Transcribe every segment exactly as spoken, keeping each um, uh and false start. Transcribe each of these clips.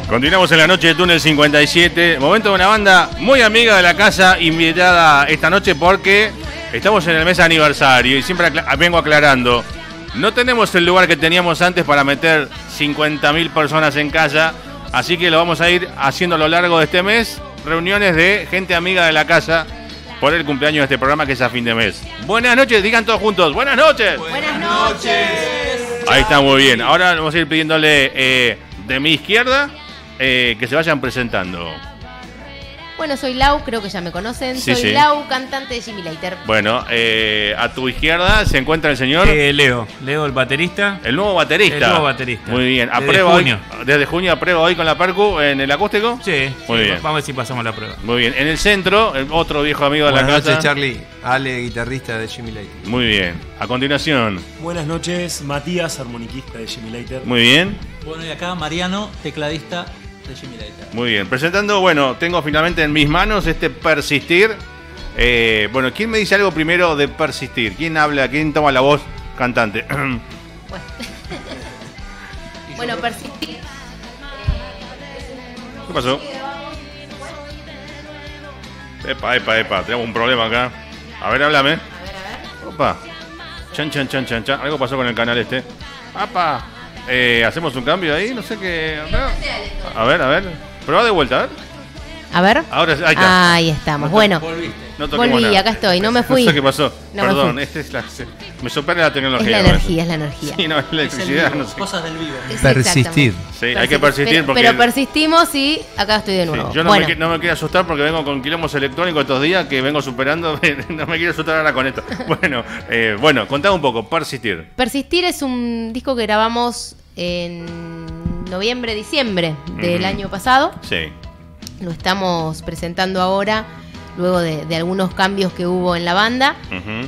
Continuamos en la noche de Túnel cincuenta y siete. Momento de una banda muy amiga de la casa, invitada esta noche porque estamos en el mes aniversario y siempre acla- vengo aclarando. No tenemos el lugar que teníamos antes para meter cincuenta mil personas en casa, así que lo vamos a ir haciendo a lo largo de este mes. Reuniones de gente amiga de la casa por el cumpleaños de este programa que es a fin de mes. Buenas noches, digan todos juntos. Buenas noches. Buenas noches. Ahí está, muy bien. Ahora vamos a ir pidiéndole eh, de mi izquierda eh, que se vayan presentando. Bueno, soy Lau, creo que ya me conocen. Sí, soy sí. Lau, cantante de Jimmy Later. Bueno, eh, a tu izquierda se encuentra el señor... Eh, Leo, Leo el baterista. El nuevo baterista. El nuevo baterista. Muy bien. Desde ¿Aprueba junio. Hoy, desde junio aprueba hoy con la Percu en el acústico? Sí, Muy sí, bien. Vamos a ver si pasamos la prueba. Muy bien. En el centro, el otro viejo amigo de Buenas la casa. noches, Charlie. Ale, guitarrista de Jimmy Later. Muy bien. A continuación. Buenas noches, Matías, armoniquista de Jimmy Later. Muy bien. Bueno, y acá Mariano, tecladista de Jimmy Later. Muy bien. Presentando, bueno, tengo finalmente en mis manos este Persistir. Eh, bueno, ¿quién me dice algo primero de Persistir? ¿Quién habla? ¿Quién toma la voz cantante? Bueno, bueno persistir. ¿Qué pasó? Epa, epa, epa. Tenemos un problema acá. A ver, háblame. A ver, a ver. Opa. Chan, chan, chan, chan, chan. Algo pasó con el canal este. ¡Apa! Eh, ¿Hacemos un cambio ahí? No sé qué. A ver, a ver. Prueba de vuelta, a ver. A ver. Ahora, ahí está. Ahí estamos. Bueno, No toquemos volví, nada. acá estoy. No me fui. No sé qué pasó. No me Perdón, fui. este es la, se- me supera la Es tecnología. la a veces. energía, es la energía. Sí, no, es la Es el electricidad, vivo, no sé. cosas del vivo. Es Persistir. Sí, hay exactamente. que persistir Pero- porque. Pero persistimos y acá estoy de Sí, nuevo. yo no, bueno, me, qui- no me quiero asustar porque vengo con quilombos electrónicos estos días que vengo superando. No me quiero asustar ahora con esto. Bueno, eh, bueno, contame un poco. Persistir. Persistir es un disco que grabamos en noviembre, diciembre del Ujú. año pasado. Sí. Lo estamos presentando ahora, luego de, de algunos cambios que hubo en la banda. Ujú.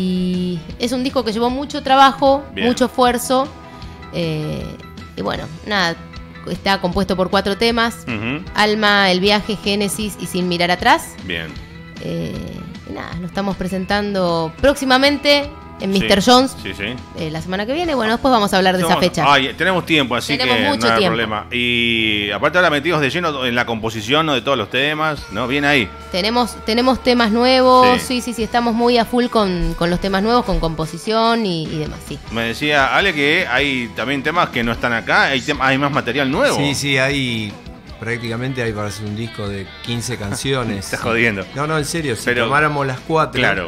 Y es un disco que llevó mucho trabajo, Bien. mucho esfuerzo. eh, y bueno, nada, está compuesto por cuatro temas. Ujú. Alma, El Viaje, Génesis y Sin Mirar Atrás. Bien. Eh, y nada, lo estamos presentando próximamente en mister Sí. Jones Sí, sí. eh, la semana que viene. Bueno, después vamos a hablar de esa Somos- fecha. Ay, tenemos tiempo, así Tenemos que mucho no hay tiempo. problema. Y aparte ahora metidos de lleno en la composición, ¿no? De todos los temas, ¿no? Bien ahí. Tenemos, tenemos temas nuevos, Sí. sí, sí, sí, estamos muy a full con, con los temas nuevos, con composición y, y demás, sí. Me decía Ale que hay también temas que no están acá, hay, tem- hay más material nuevo. Sí, sí, hay. Prácticamente hay para hacer un disco de quince canciones. Estás jodiendo. No, no, en serio. Si Pero- tomáramos las cuatro. Claro.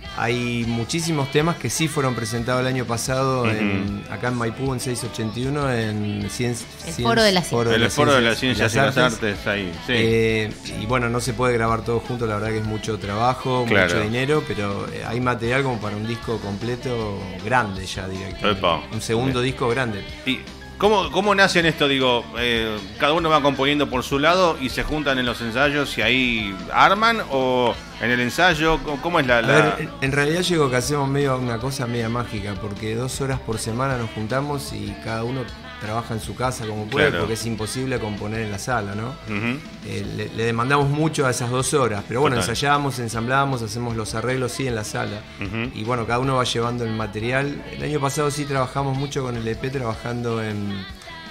Hay muchísimos temas que sí fueron presentados el año pasado Ujú. en, acá en Maipú en seiscientos ochenta y uno en Cien- El Cien- Foro de las Ciencias. El foro de las ciencias y las Artes. artes, ahí. Sí. Eh, y bueno, no se puede grabar todo junto, la verdad que es mucho trabajo, Claro. mucho dinero, pero eh, hay material como para un disco completo grande ya directamente. Epa. Un segundo disco grande. ¿Y cómo, cómo nace en esto? Digo, eh, cada uno va componiendo por su lado y se juntan en los ensayos y ahí arman o en el ensayo, ¿cómo, cómo es la...? A la- ver, en- en realidad yo digo que hacemos medio una cosa media mágica, porque dos horas por semana nos juntamos y cada uno trabaja en su casa como puede, Claro. porque es imposible componer en la sala, ¿no? Ujú. Eh, le, le demandamos mucho a esas dos horas, pero bueno, Total. ensayamos, ensamblamos, hacemos los arreglos, sí, en la sala. Ujú. Y bueno, cada uno va llevando el material. El año pasado sí trabajamos mucho con el E P, trabajando en,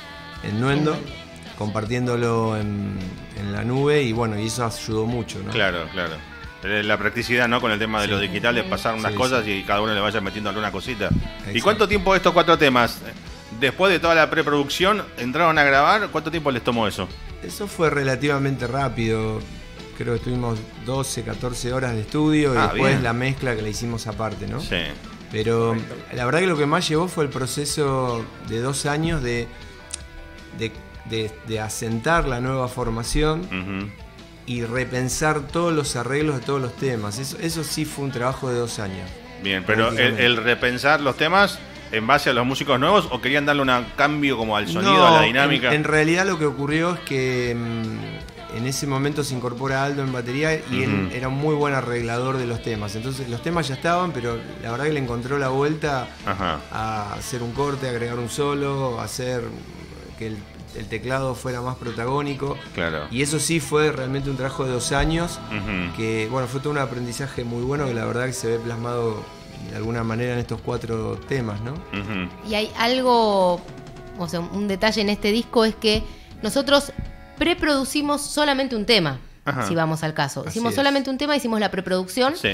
en Nuendo, compartiéndolo en, en la nube, y bueno, y eso ayudó mucho, ¿no? Claro, claro. Eh, La practicidad, ¿no? Con el tema de lo digital, de pasar unas Sí, cosas sí. y cada uno le vaya metiendo alguna cosita. ¿Y Exacto. cuánto tiempo estos cuatro temas, eh, después de toda la preproducción, entraron a grabar? ¿Cuánto tiempo les tomó eso? Eso fue relativamente rápido. Creo que estuvimos doce, catorce horas de estudio y Ah, después bien. la mezcla que la hicimos aparte, ¿no? Sí. Pero la verdad que lo que más llevó fue el proceso de dos años de, de, de- de asentar la nueva formación Ujú. y repensar todos los arreglos de todos los temas. Eso, eso sí fue un trabajo de dos años. Bien, pero el, Prácticamente. el repensar los temas en base a los músicos nuevos o querían darle un cambio como al sonido, No, a la dinámica. En, en realidad lo que ocurrió es que mm, en ese momento se incorpora Aldo en batería y él Ujú. era un muy buen arreglador de los temas. Entonces los temas ya estaban, pero la verdad que le encontró la vuelta Ajá. a hacer un corte, agregar un solo, hacer que el, el teclado fuera más protagónico. Claro. Y eso sí fue realmente un trabajo de dos años, Ujú. que bueno, fue todo un aprendizaje muy bueno que la verdad que se ve plasmado de alguna manera en estos cuatro temas, ¿no? Ujú. Y hay algo, o sea, un detalle en este disco es que nosotros preproducimos solamente un tema, Ajá. si vamos al caso. Así Hicimos es. solamente un tema, hicimos la preproducción. Sí.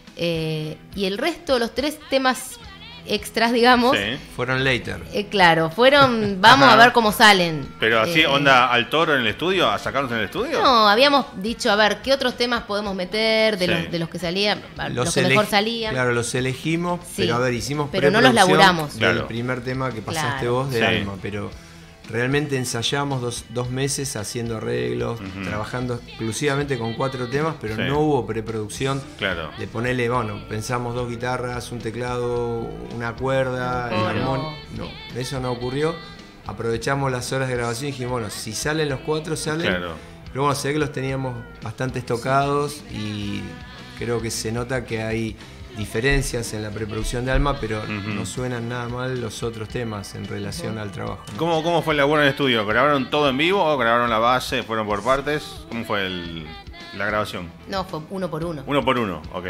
Eh, y el resto, los tres temas extras, digamos, Sí. Fueron later. eh, claro, fueron, vamos Ajá. a ver cómo salen. Pero así, Eh, onda al toro en el estudio, a sacarnos en el estudio. No, habíamos dicho, a ver, ¿qué otros temas podemos meter de, Sí. los, de los que salían, los, que elegi- mejor salían? Claro, los elegimos, Sí, pero a ver, hicimos pero no los preproducción laburamos. del Claro. primer tema que pasaste Claro. vos de Sí. Alma, pero realmente ensayamos dos, dos meses haciendo arreglos, Ujú. trabajando exclusivamente con cuatro temas, pero Sí. no hubo preproducción. Claro. De ponerle, bueno, pensamos dos guitarras, un teclado, una cuerda, Un el coro. armón. No, eso no ocurrió. Aprovechamos las horas de grabación y dijimos, bueno, si salen los cuatro, salen. Claro. Pero bueno, sé que los teníamos bastante tocados y creo que se nota que hay diferencias en la preproducción de Alma, pero Ujú. no suenan nada mal los otros temas en relación al trabajo, ¿no? ¿Cómo, ¿Cómo fue el laburo en el estudio? ¿Grabaron todo en vivo o grabaron la base? ¿Fueron por partes? ¿Cómo fue el, la grabación? No, fue uno por uno. Uno por uno, ok.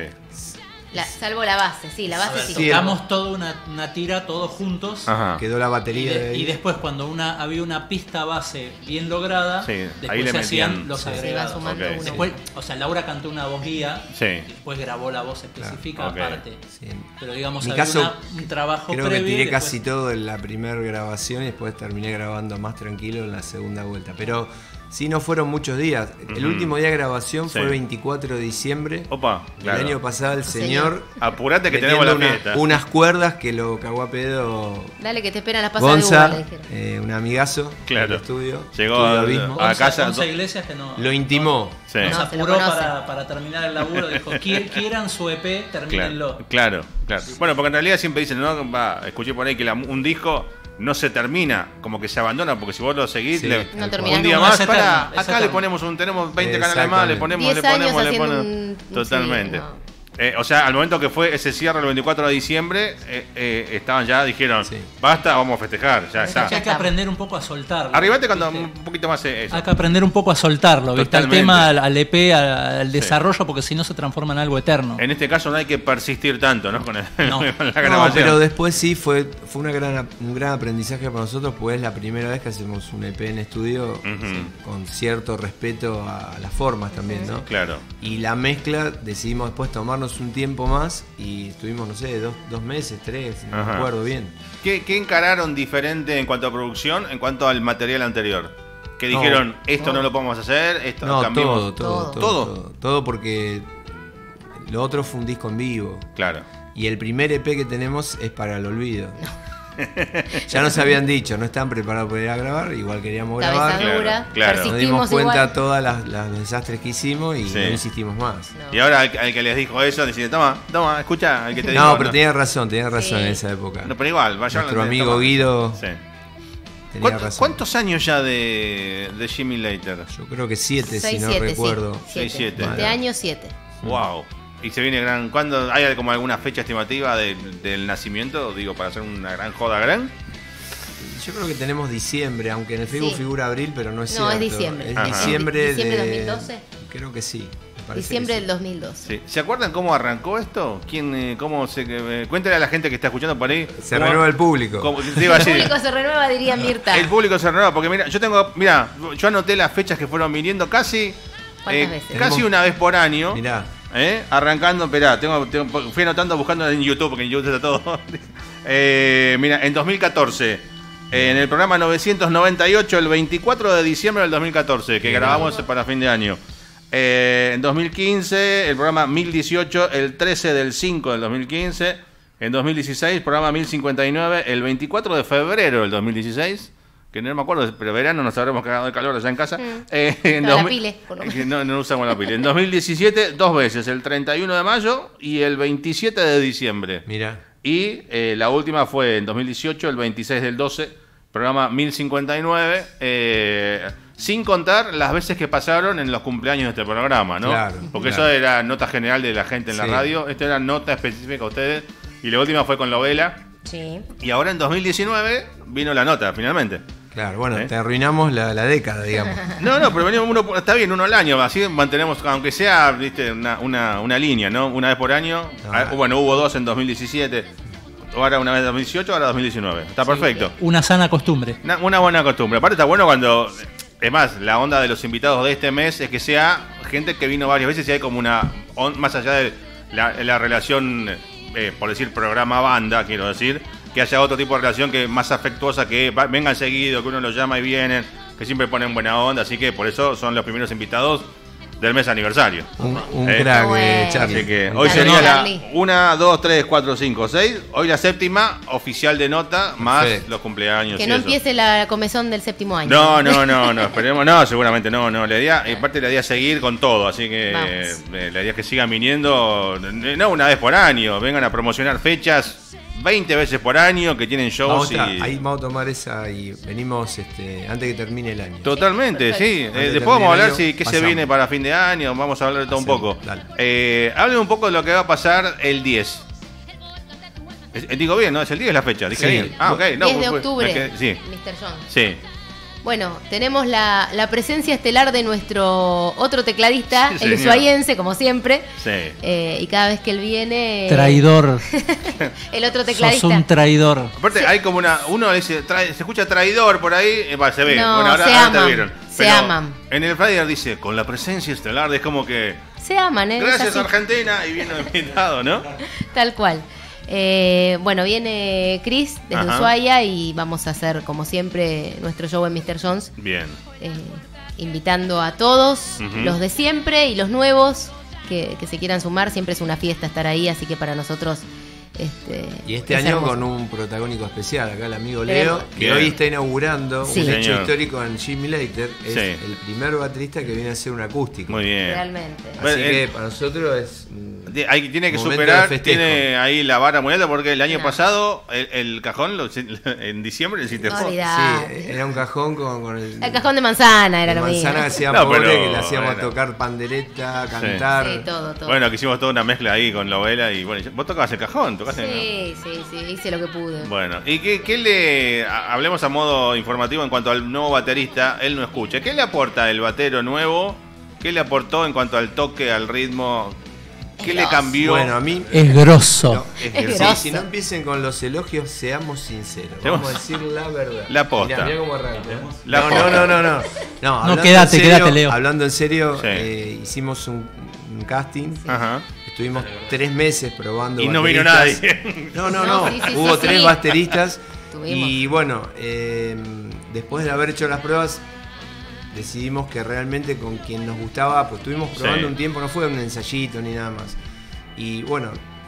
La- salvo la base, sí, la A base ver, sí. Sí, tocamos toda una, una tira todos juntos. Ajá. Quedó la Y, batería de- de ahí. y después cuando una había una pista base bien lograda, Sí, después ahí le se hacían metían. los Sí. Se iba agregados. sumando Ok, uno. sí. Después, o sea, Laura cantó una voz guía, Sí. y después grabó la voz específica Ok. aparte. Sí. Pero digamos, En mi había caso, una- un trabajo Creo que previo. y tiré después- casi todo en la primera grabación y después terminé grabando más tranquilo en la segunda vuelta. Pero sí, no fueron muchos días. El Ujú. último día de grabación Sí. fue veinticuatro de diciembre. Opa, El claro. año pasado el señor... Apurate que metiendo tenemos la una- fiesta. unas cuerdas que lo cagó a pedo Dale que te esperan las pasadas de uva, Gonza, le dijeron. eh, un amigazo Claro. del estudio. Llegó Estudio a- Abismo. a- Once- casa- once iglesias que no. Lo intimó. Sí. Nos No, se lo apuró conoce. para, para terminar el laburo. Dijo: "Qui- quieran su E P, termínenlo. Claro, claro, claro. Bueno, porque en realidad siempre dicen, ¿no? Va, escuché por ahí que la- un disco no se termina, como que se abandona, porque si vos lo seguís, Sí, le- No un terminás día nunca. más, Es para, eterno, es acá le eterno. ponemos un, tenemos veinte canales más, le Exactamente. ponemos, le Diez años ponemos, le haciendo ponemos. un- un- Totalmente. sí, no. Eh, o sea, al momento que fue ese cierre el veinticuatro de diciembre, eh, eh, estaban ya, dijeron, Sí. basta, vamos a festejar, ya Es que está. hay que aprender un poco a soltarlo. Arribate cuando ¿viste? un poquito más eh, eso. Hay que aprender un poco a soltarlo, ¿viste? Al Totalmente. tema, al, al E P, al, al desarrollo, porque si no se transforma en algo eterno. En este caso no hay que persistir tanto, ¿no? Con, el- No. con la No, grabación. pero después sí fue, fue una gran, un gran aprendizaje para nosotros, pues es la primera vez que hacemos un E P en estudio Ujú. con cierto respeto a las formas también, ¿no? Claro. Y la mezcla decidimos después tomarnos un tiempo más y estuvimos, no sé, dos, dos meses, tres, no Ajá. me acuerdo bien. ¿Qué, qué encararon diferente en cuanto a producción, en cuanto al material anterior? Que No, dijeron, esto no. no. lo podemos hacer, esto No, cambiamos. todo, todo, Todo. todo, ¿Todo? todo, todo porque lo otro fue un disco en vivo. Claro. Y el primer E P que tenemos es para el olvido. Ya nos habían dicho, no están preparados para ir a grabar, igual queríamos Cabeza grabar. Claro, dura, claro. Nos dimos persistimos cuenta igual. de todas las, las desastres que hicimos y Sí. no insistimos más. No. Y ahora al, al que les dijo eso, decide, toma, toma, escucha, al que te dijo. No, pero tenía razón, tenía razón Sí. en esa época. No, pero igual, vayan. Nuestro amigo Guido Sí. tenía ¿Cuánto- razón. ¿Cuántos años ya de, de Jimmy Later? Yo creo que siete, Seis, si no siete, recuerdo. sí. Seis, Siete. siete. Este año siete. Wow. Y se viene gran. ¿Cuándo hay como alguna fecha estimativa del, del nacimiento? Digo, para hacer una gran joda gran. Yo creo que tenemos diciembre, aunque en el Facebook Sí. figura abril, pero no es No, cierto. es diciembre. Es Ajá. diciembre ¿Diciembre de... dos mil doce? Creo que sí. me parece Diciembre que del sí. dos mil doce. Sí. ¿Se acuerdan cómo arrancó esto? ¿Quién, eh, cómo se, eh, cuéntale a la gente que está escuchando por ahí. Se cómo- renueva el público. cómo- te iba a El decir, público se renueva, diría Mirta. el público se renueva, porque mira, yo tengo, mira, yo anoté las fechas que fueron viniendo casi, ¿Cuántas eh, veces? casi Tenemos- una vez por año. Mirá, ¿Eh? Arrancando, esperá, tengo, tengo- fui anotando buscando en YouTube, porque en YouTube está todo. Eh, mira, en dos mil catorce, eh, en el programa novecientos noventa y ocho, el veinticuatro de diciembre del dos mil catorce, que Bien. grabamos para fin de año. Eh, en dos mil quince, el programa mil dieciocho, el trece del cinco del dos mil quince. En dos mil dieciséis, programa mil cincuenta y nueve, el veinticuatro de febrero del dos mil dieciséis. Que no me acuerdo, pero verano nos habremos cagado de calor allá en casa. Mm. Eh, en No, la dos mil pile, por lo menos. que no, no usamos la pila. En dos mil diecisiete, dos veces, el treinta y uno de mayo y el veintisiete de diciembre. mirá. Y eh, la última fue en dos mil dieciocho, el veintiséis del doce, programa mil cincuenta y nueve, eh, sin contar las veces que pasaron en los cumpleaños de este programa, ¿no? Claro, Porque claro. eso era nota general de la gente en la Sí. radio, esto era nota específica a ustedes, y la última fue con Lovela, Sí. y ahora en dos mil diecinueve vino la nota, finalmente. Claro, bueno, ¿Eh? te arruinamos la, la década, digamos. No, no, pero venimos uno, está bien, uno al año, así mantenemos, aunque sea, viste, una, una, una línea, ¿no? Una vez por año. Ah. Ah, bueno, hubo dos en dos mil diecisiete, ahora una vez en dos mil dieciocho, ahora dos mil diecinueve. Está perfecto. Una sana costumbre. Una, una buena costumbre. Aparte está bueno cuando Es más, la onda de los invitados de este mes es que sea gente que vino varias veces y hay como una, on- más allá de la, la relación, eh, por decir programa banda, quiero decir, que haya otro tipo de relación que más afectuosa, que va- vengan seguido, que uno los llama y vienen, que siempre ponen buena onda, así que por eso son los primeros invitados del mes aniversario. Un, un Eh, crack, bueno. eh, Charlie. Así que Un hoy crack. sería la Charlie. una, dos, tres, cuatro, cinco, seis. Hoy la séptima oficial de nota, más Perfecto. los cumpleaños. Que y no eso. empiece la comezón del séptimo año. No, no, no, no, esperemos, no, seguramente no, no. La idea, en parte la idea es seguir con todo, así que Vamos. eh, la idea es que sigan viniendo, eh, no una vez por año, vengan a promocionar fechas veinte veces por año que tienen Vamos shows a, y. ahí vamos a tomar esa y venimos este, antes que termine el año. Totalmente, sí. Eh, Antes de después vamos a terminar el hablar año, si qué se pasamos. viene para fin de año, vamos a hablar de todo un Hacemos, poco. dale. Eh, hablen un poco de lo que va a pasar el diez. Es- eh, digo bien, ¿no? Es el diez la fecha, dije Sí. bien. Ah, ok. No, diez de pues, pues, octubre, me quedé- sí, mister Jones. sí. Bueno, tenemos la, la presencia estelar de nuestro otro tecladista, Sí, el señor. ushuaiense, como siempre. Sí. Eh, y cada vez que él viene. Traidor. El otro Sos tecladista. un traidor. Aparte, hay como una. Uno dice, trae- se escucha traidor por ahí, eh, va, se ve. No, bueno, ahora, se ahora te aman, vieron. se Pero aman. En el flyer dice, con la presencia estelar, es como que. Se aman, ¿eh? Es Gracias, así, Argentina, y viene invitado, ¿no? tal cual. Eh, bueno, viene Chris desde Ajá. Ushuaia y vamos a hacer, como siempre, nuestro show en mister Jones. Bien. eh, invitando a todos, Ujú. los de siempre y los nuevos que, que se quieran sumar. Siempre es una fiesta estar ahí, así que para nosotros. Este, Y este es año hermoso. con un protagónico especial, acá el amigo Tenemos- Leo, que Bien. hoy está inaugurando Sí. un hecho Señor. histórico en Jimmy Later. Es Sí. el primer baterista que viene a hacer un acústico. Muy bien. Realmente. Así Bueno, que el- para nosotros es. mm, Ti- hay- tiene que Momento superar, de festejo. tiene ahí la vara muy alta porque el año No. pasado el, el cajón lo- en diciembre le hiciste No vos. olvidá. Sí, era un cajón con, con el. El cajón de manzana era de lo mío. manzana que hacía No, pobre, pero que le hacíamos bueno. tocar pandereta, cantar. Sí, todo, todo. Bueno, que hicimos toda una mezcla ahí con la vela y bueno, vos tocabas el cajón, tocaste. Sí, sí, sí, hice lo que pude. Bueno, y qué, qué le a- hablemos a modo informativo en cuanto al nuevo baterista, él no escucha. ¿Qué le aporta el batero nuevo? ¿Qué le aportó en cuanto al toque, al ritmo? ¿Qué le Grosso. cambió? Bueno, a mí. Es grosso. No, Es Es que- Sí, grosso. si no empiecen con los elogios, seamos sinceros. Seamos- Vamos a decir la verdad. La posta. Mirá, mirá cómo arranca. La no, posta. no, no, no, no. No, hablando quédate, en serio, quédate, Leo. Hablando en serio, Sí. eh, hicimos un, un casting. Ajá. Estuvimos tres meses probando. Y no vino bateristas. nadie. No, no, No, no. sí, sí, Hubo sí, tres sí. bateristas. Tuvimos. Y bueno, eh, después de haber hecho las pruebas, decidimos que realmente con quien nos gustaba, pues estuvimos probando Sí. un tiempo, no fue un ensayito ni nada más. Y bueno,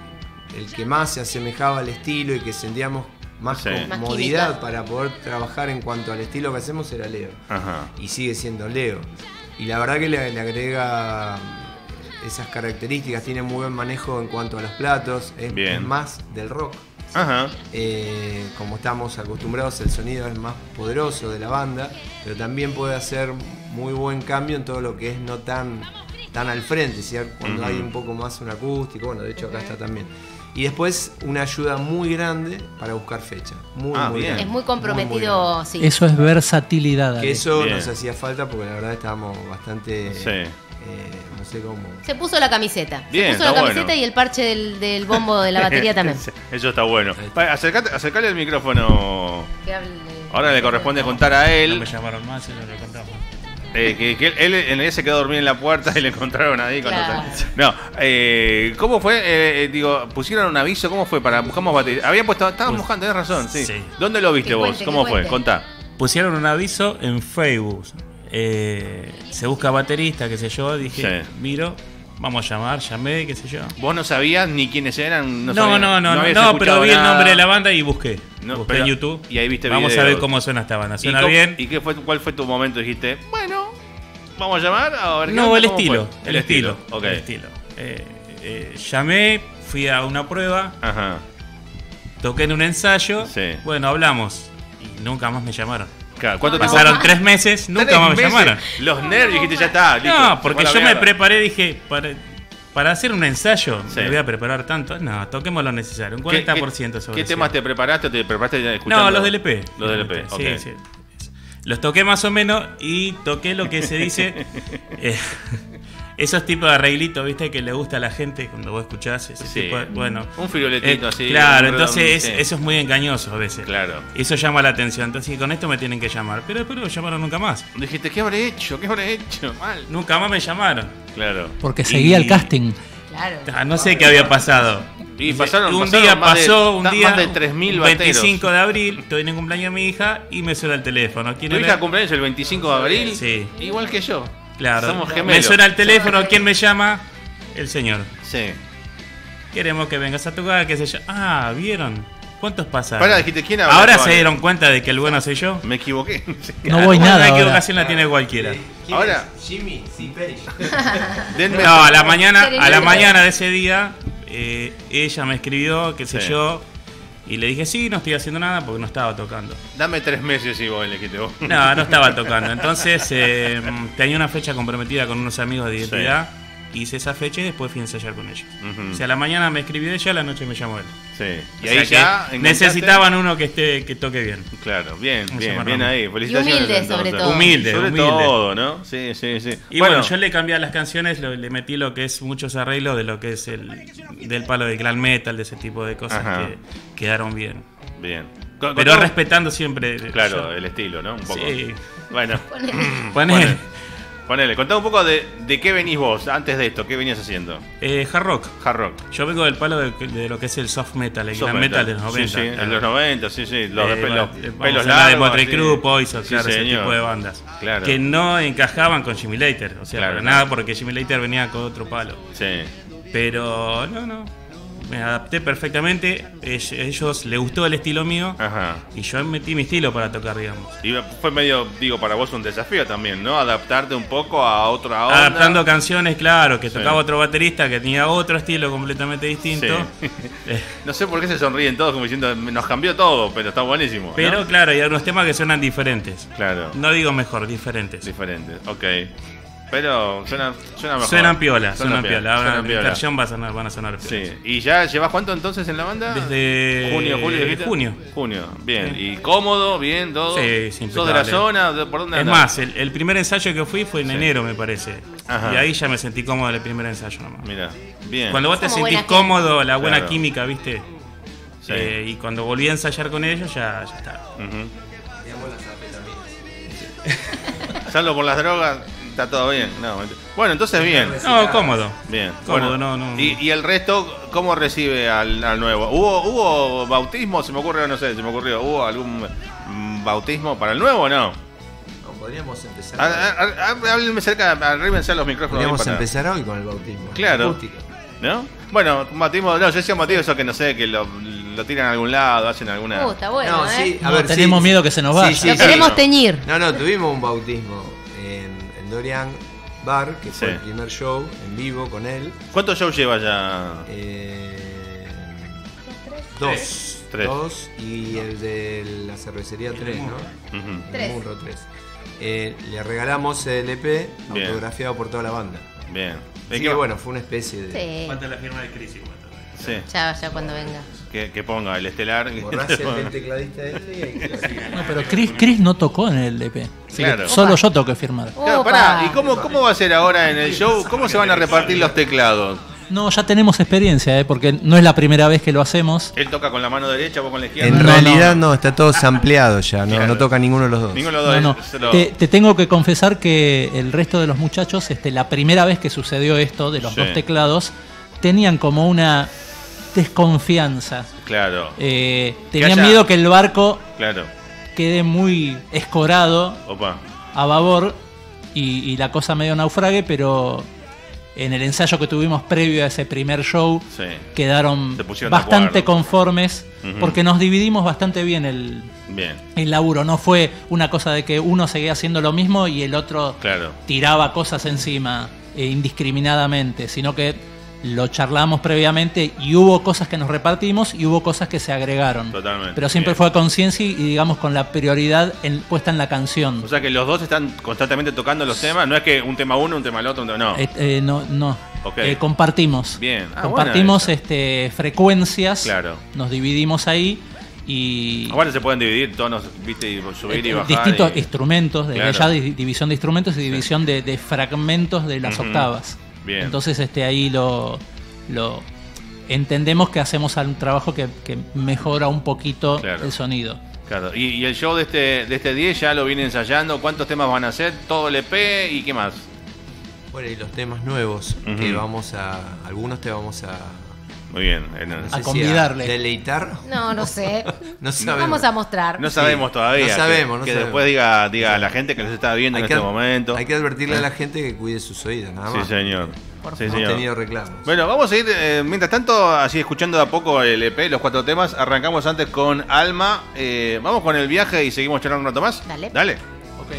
el que más se asemejaba al estilo y que sentíamos más Sí. Más comodidad química. para poder trabajar en cuanto al estilo que hacemos era Leo. Ajá. Y sigue siendo Leo. Y la verdad que le, le agrega esas características, tiene muy buen manejo en cuanto a los platos, es, Bien. es más del rock. Ajá. Eh, como estamos acostumbrados, el sonido es más poderoso de la banda, pero también puede hacer muy buen cambio en todo lo que es no tan, tan al frente, ¿cierto? Cuando Ujú. hay un poco más un acústico, bueno, de hecho acá está también. Y después una ayuda muy grande para buscar fecha. Muy, Ah, muy bien. grande. Es muy Muy, muy comprometido, grande. sí. Eso es versatilidad. Que Ale. eso Bien. nos hacía falta porque la verdad estábamos bastante, Sí. eh, no sé cómo. Se puso la camiseta. Bien, Se puso está la camiseta bueno. y el parche del, del bombo de la batería también. Eso está bueno. Pa- Acercate, acercale el micrófono. Que hable- Ahora le corresponde contar a No él. me llamaron más, eso lo contamos. Eh, que, que él, él en realidad se quedó dormido en la puerta y le encontraron ahí. Cuando Claro. salió. No, eh, ¿cómo fue? Eh, eh, digo, pusieron un aviso, ¿cómo fue? Para buscamos batería. Habían puesto, estaban Pues, buscando, tenés razón, sí. sí. ¿Dónde lo viste Que vos? cuente, ¿Cómo que fue? cuente. Contá. Pusieron un aviso en Facebook. Eh, se busca baterista, qué sé yo. Dije, Sí. miro, vamos a llamar, llamé, qué sé yo. ¿Vos no sabías ni quiénes eran? No, sabías- no, no, no, habías no, escuchado pero vi el nada. nombre de la banda y busqué. No, busqué pero- en YouTube. y ahí viste Vamos a videos. ver cómo suena esta banda. ¿Y, ¿Suena cómo- bien? ¿Y qué fue, cuál fue tu momento? Dijiste, bueno, vamos a llamar a ver qué No, onda, el ¿cómo estilo, fue? el estilo, Ok. el estilo. Eh, eh, llamé, fui a una prueba, Ajá. toqué en un ensayo, Sí. bueno, hablamos y nunca más me llamaron. Claro, ¿cuánto No, tiempo? Pasaron tres meses, nunca Tres más me meses. llamaron. Los nervios, dijiste, ya está, listo. No, se porque fue a la yo me mierda. preparé, dije, para, para hacer un ensayo, Sí. me voy a preparar tanto. No, toquemos lo necesario, un ¿Qué- cuarenta qué- por ciento sobre ¿Qué temas te preparaste o te preparaste escuchando? No, los del E P. Los del E P, ok. Sí, sí. Los toqué más o menos y toqué lo que se dice. eh, esos tipos de arreglitos, viste, que le gusta a la gente cuando vos escuchás ese Sí. tipo de, bueno, Un firuletito eh, así. claro, un entonces redondo, es- sí. eso es muy engañoso a veces. Claro. Eso llama la atención. Entonces, con esto me tienen que llamar. Pero después no me llamaron nunca más. Dijiste, ¿qué habré hecho? ¿Qué habré hecho? Mal. Nunca más me llamaron. Claro. Porque seguía Y- el casting. Claro. Ah, no sé qué había pasado. Y pasaron, un pasaron día más de- pasó, un ta- día, más de tres mil un bateros. veinticinco de abril, estoy en el cumpleaños de mi hija y me suena el teléfono. ¿Quién ¿Tu era? hija cumpleaños el veinticinco de abril? Sí. Igual que yo. Claro. Somos Me gemelos. suena el teléfono, ¿quién me llama? El señor. Sí. Queremos que vengas a tocar, qué sé yo. Ah, ¿vieron? ¿Cuántos pasaron? Pará, dijiste, ¿quién habla, Ahora Giovanni? se dieron cuenta de que el bueno soy yo. Me equivoqué. No voy Bueno, nada La ahora. equivocación la tiene cualquiera. ¿Quién Ahora- es? Jimmy, sí, Page. Denme- No, a la mañana, a la Serenidad. mañana de ese día, eh, ella me escribió, qué sé Sí. yo, y le dije, sí, no estoy haciendo nada porque no estaba tocando. Dame tres meses y vos le dijiste vos. No, no estaba tocando. Entonces, eh, tenía una fecha comprometida con unos amigos de identidad, hice esa fecha y después fui a ensayar con ellos. Ujú. O sea, a la mañana me escribió ella, a la noche me llamó él. Sí. Y O ahí sea ya que enganchaste. necesitaban uno que esté que toque bien. Claro, bien, Se bien, llama bien Ramón. ahí. Felicitaciones. humilde, entonces. sobre todo. Humilde, Sobre humilde. todo, ¿no? Sí, sí, sí. Y bueno, yo le cambié a las canciones, lo- le metí lo que es muchos arreglos de lo que es el del palo de glam metal, de ese tipo de cosas Ajá. que quedaron bien. Bien. Con- Pero con- respetando siempre. Claro, yo- el estilo, ¿no? Un poco. Sí. Bueno, Ponele. Ponele. Ponele. ponele. Contá un poco de, de qué venís vos antes de esto. ¿Qué venías haciendo? Eh, hard rock. Hard rock. Yo vengo del palo de, de lo que es el soft metal, el Soft glam metal, de los Sí, noventa. sí, en los noventa, sí, sí. Los Eh, de bueno, pelo- eh, vamos pelos a hablar de largos. Motley así. Crue, Poison, Sí, claro, ese señor. tipo de bandas. Claro. Que no encajaban con Jimmy Later. O sea, Claro, para no. nada, porque Jimmy Later venía con otro palo. Sí. Pero no, no. Me adapté perfectamente. Ell- Ellos les gustó el estilo mío. Ajá. Y yo metí mi estilo para tocar, digamos. Y fue medio, digo, para vos un desafío también, ¿no? Adaptarte un poco a otra onda. Adaptando canciones, claro, que Sí. tocaba otro baterista que tenía otro estilo completamente distinto. Sí. Eh, No sé por qué se sonríen todos como diciendo, nos cambió todo, pero está buenísimo. ¿no? pero claro, hay algunos temas que suenan diferentes. Claro, No digo mejor, diferentes. diferente, ok. Pero suena, suena mejor. Suenan piola, suenan piola. Ahora suenan en piola. versión van a sonar, van a sonar piola. Sí. ¿Y ya llevas cuánto entonces en la banda? Desde junio, julio, dijiste? junio. Junio, bien. ¿Y cómodo, bien, todo? Sí, sí, ¿Sos de la impecable. zona? ¿De- ¿Por dónde Es andás? más, el, el primer ensayo que fui fue en Sí. enero, me parece. Ajá. Y ahí ya me sentí cómodo en el primer ensayo nomás. Mira, bien. Cuando vos te Como sentís buena cómodo, la buena Claro. química, ¿viste? Sí. Eh, y cuando volví a ensayar con ellos, ya, ya está. Ujú. Salvo por las drogas, está todo bien. No, ment- bueno, entonces bien. No, cómodo. Bien. Cómodo, Bueno, no, no. ¿Y, y el resto cómo recibe al, al nuevo? ¿Hubo, ¿Hubo bautismo? Se me ocurre, no sé, se me ocurrió. ¿Hubo algún mm, bautismo para el nuevo o no? No, podríamos empezar. A- a- a- Háblenme cerca, arríbense a los micrófonos. bien Podríamos para- empezar hoy con el bautismo. Claro. Acústica. ¿No? Bueno, un bautismo, no, yo decía un bautismo eso que no sé, que lo, lo tiran a algún lado, hacen alguna... Uh, está bueno, No, ¿eh? sí, a No, ver, tenemos sí. miedo que se nos Sí, vaya. sí, Lo sí. queremos no. teñir. No, no, tuvimos un bautismo en, en Dorian Bar, que fue Sí. el primer show en vivo con él. ¿Cuántos shows lleva ya? Eh, dos. Tres. Dos y el de la cervecería tres, ¿no? Ujú. Tres. El Munro tres. Eh, le regalamos el E P Bien. autografiado por toda la banda. Bien. Así ¿Qué- que bueno, fue una especie de... Sí. Falta la firma de Chris igual. Sí, Ya, ya cuando venga. que, que ponga el estelar. Borrás el del tecladista ese y ahí queda. No, pero Chris, Chris no tocó en el E P. Así que Claro. solo Opa. yo tengo que firmar. Claro, Opa. pará, ¿y cómo, cómo va a ser ahora en el show? ¿Cómo se van a repartir los teclados? No, ya tenemos experiencia, ¿eh? Porque no es la primera vez que lo hacemos. Él toca con la mano derecha, vos con la izquierda. En No, realidad no. está todo sampleado ya, no, Claro. no toca ninguno de los dos. Ninguno de los No, dos. no. se lo- Te, te tengo que confesar que el resto de los muchachos, este, la primera vez que sucedió esto de los Sí. dos teclados, tenían como una desconfianza. Claro, Eh, tenían haya- miedo que el barco claro. quede muy escorado Opa. a babor y, y la cosa medio naufrague, pero en el ensayo que tuvimos previo a ese primer show Sí. quedaron Se pusieron de bastante acuerdo. conformes Ujú. porque nos dividimos bastante bien el, Bien, el laburo. No fue una cosa de que uno seguía haciendo lo mismo y el otro claro. tiraba cosas encima eh, indiscriminadamente, sino que lo charlamos previamente y hubo cosas que nos repartimos y hubo cosas que se agregaron. Totalmente. Pero siempre Bien. fue a conciencia y digamos con la prioridad en- puesta en la canción. O sea que los dos están constantemente tocando los temas. No es que un tema uno, un tema el otro, un tema no. Eh, eh, no, no. Ok. Eh, compartimos. Bien. Ah, compartimos buena esa. este, frecuencias. Claro. Nos dividimos ahí y Ahora se pueden dividir tonos, viste, y subir y eh, bajar. distintos y- instrumentos, de Claro. ya di- división de instrumentos y división de, de fragmentos de las Ujú. octavas. Bien. Entonces este ahí lo, lo entendemos que hacemos un trabajo que, que mejora un poquito Claro. el sonido. Claro. Y, y el show de este de este diez ya lo viene ensayando. ¿Cuántos temas van a hacer? ¿Todo el E P y qué más? Bueno, y los temas nuevos Ujú. que vamos a. Algunos te vamos a. Muy bien. En- no A sé si convidarle. deleitar. No, no sé. No sabemos. Vamos a mostrar. No sabemos todavía. no sabemos, Que, no que sabemos. después diga, diga a la gente que nos está viendo en Hay que, este momento. hay que advertirle a la gente que cuide sus oídos, nada Sí, más. señor. Por Sí, Hemos señor. tenido reclamos. Bueno, vamos a ir, eh, mientras tanto, así escuchando de a poco el E P, los cuatro temas. Arrancamos antes con Alma. Eh, vamos con el viaje y seguimos charlando un rato más. Dale. Dale. Ok.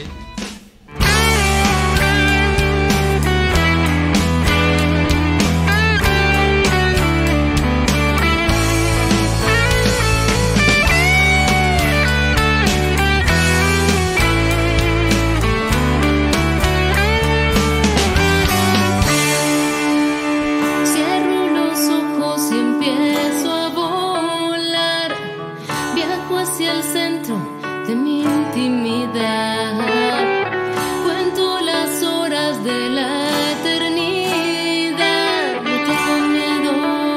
Cierro los ojos y empiezo a volar. Viajo hacia el centro de mi intimidad. Cuento las horas de la eternidad. No tengo miedo.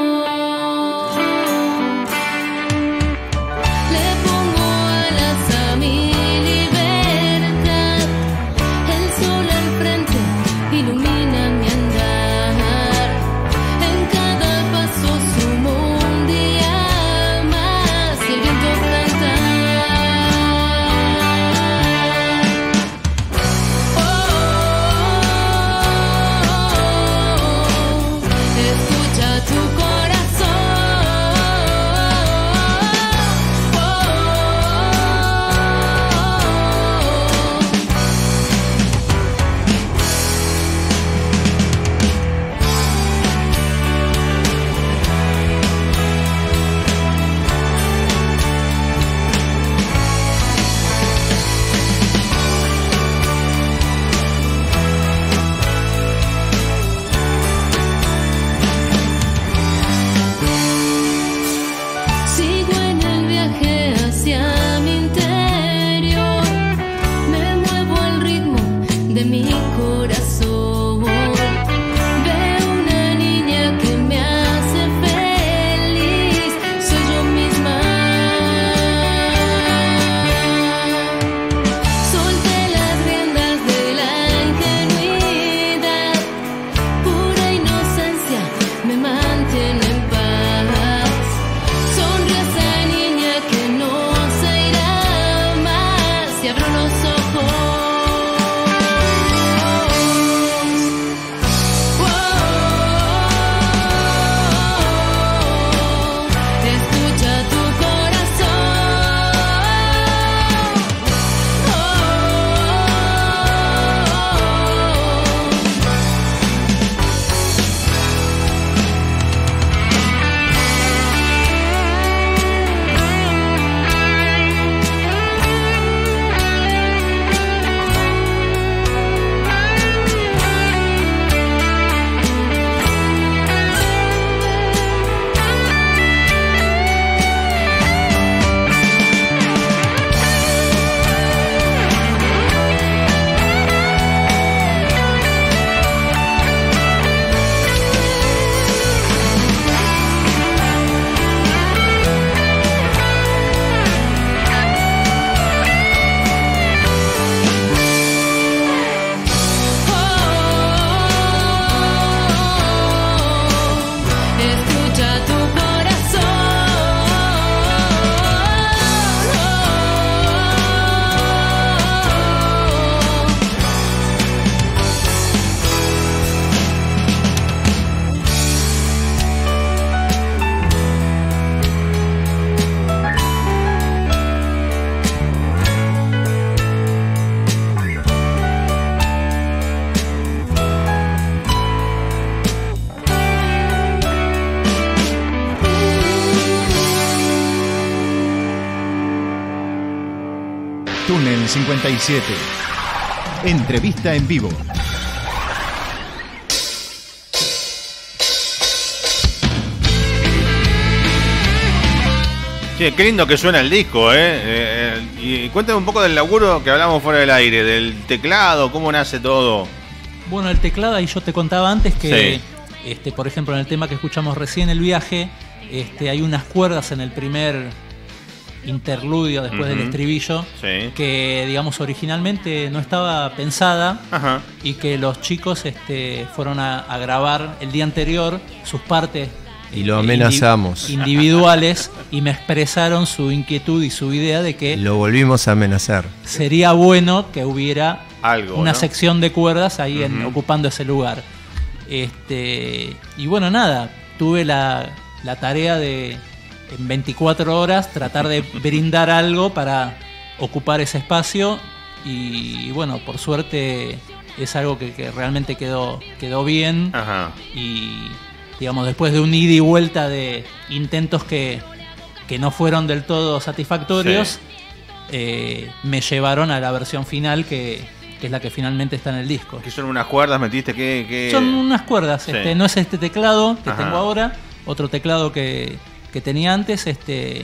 Le pongo alas a mi libertad. El sol al frente ilumina mi andar. En cada paso sumo un día más y el viento canta. Oh, escucha tu corazón. Oh, sigo en el viaje hacia mi interior. Me muevo al ritmo de mi corazón. Veo una niña que me hace feliz. Soy yo misma. Solté las riendas de la ingenuidad. Pura inocencia me mantiene en paz. Sonríe a esa niña que no se irá más y abro los ojos. Oh, escucha tu corazón. Escucha tu corazón. Túnel cincuenta y siete. Entrevista en vivo. Sí, qué lindo que suena el disco, ¿eh? Eh, eh, y cuéntame un poco del laburo que hablamos fuera del aire, del teclado, cómo nace todo. Bueno, el teclado, ahí yo te contaba antes que, Sí. este, por ejemplo, en el tema que escuchamos recién, El Viaje, este, hay unas cuerdas en el primer interludio después Ujú. del estribillo Sí. que, digamos, originalmente no estaba pensada Ajá. y que los chicos este, fueron a, a grabar el día anterior sus partes Y lo eh, amenazamos. indi- individuales y me expresaron su inquietud y su idea de que Lo volvimos a amenazar. sería bueno que hubiera Algo, una ¿no? sección de cuerdas ahí en, Ujú. ocupando ese lugar. Este, y bueno, nada, tuve la, la tarea de en veinticuatro horas tratar de brindar algo para ocupar ese espacio y bueno, por suerte es algo que, que realmente quedó, quedó bien. Ajá. Y digamos, después de un ida y vuelta de intentos que, que no fueron del todo satisfactorios, Sí. eh, me llevaron a la versión final que, que es la que finalmente está en el disco. ¿Qué son unas cuerdas? ¿Metiste qué? qué? Son unas cuerdas, Sí. este, no es este teclado que Ajá. tengo ahora, otro teclado que, que tenía antes, este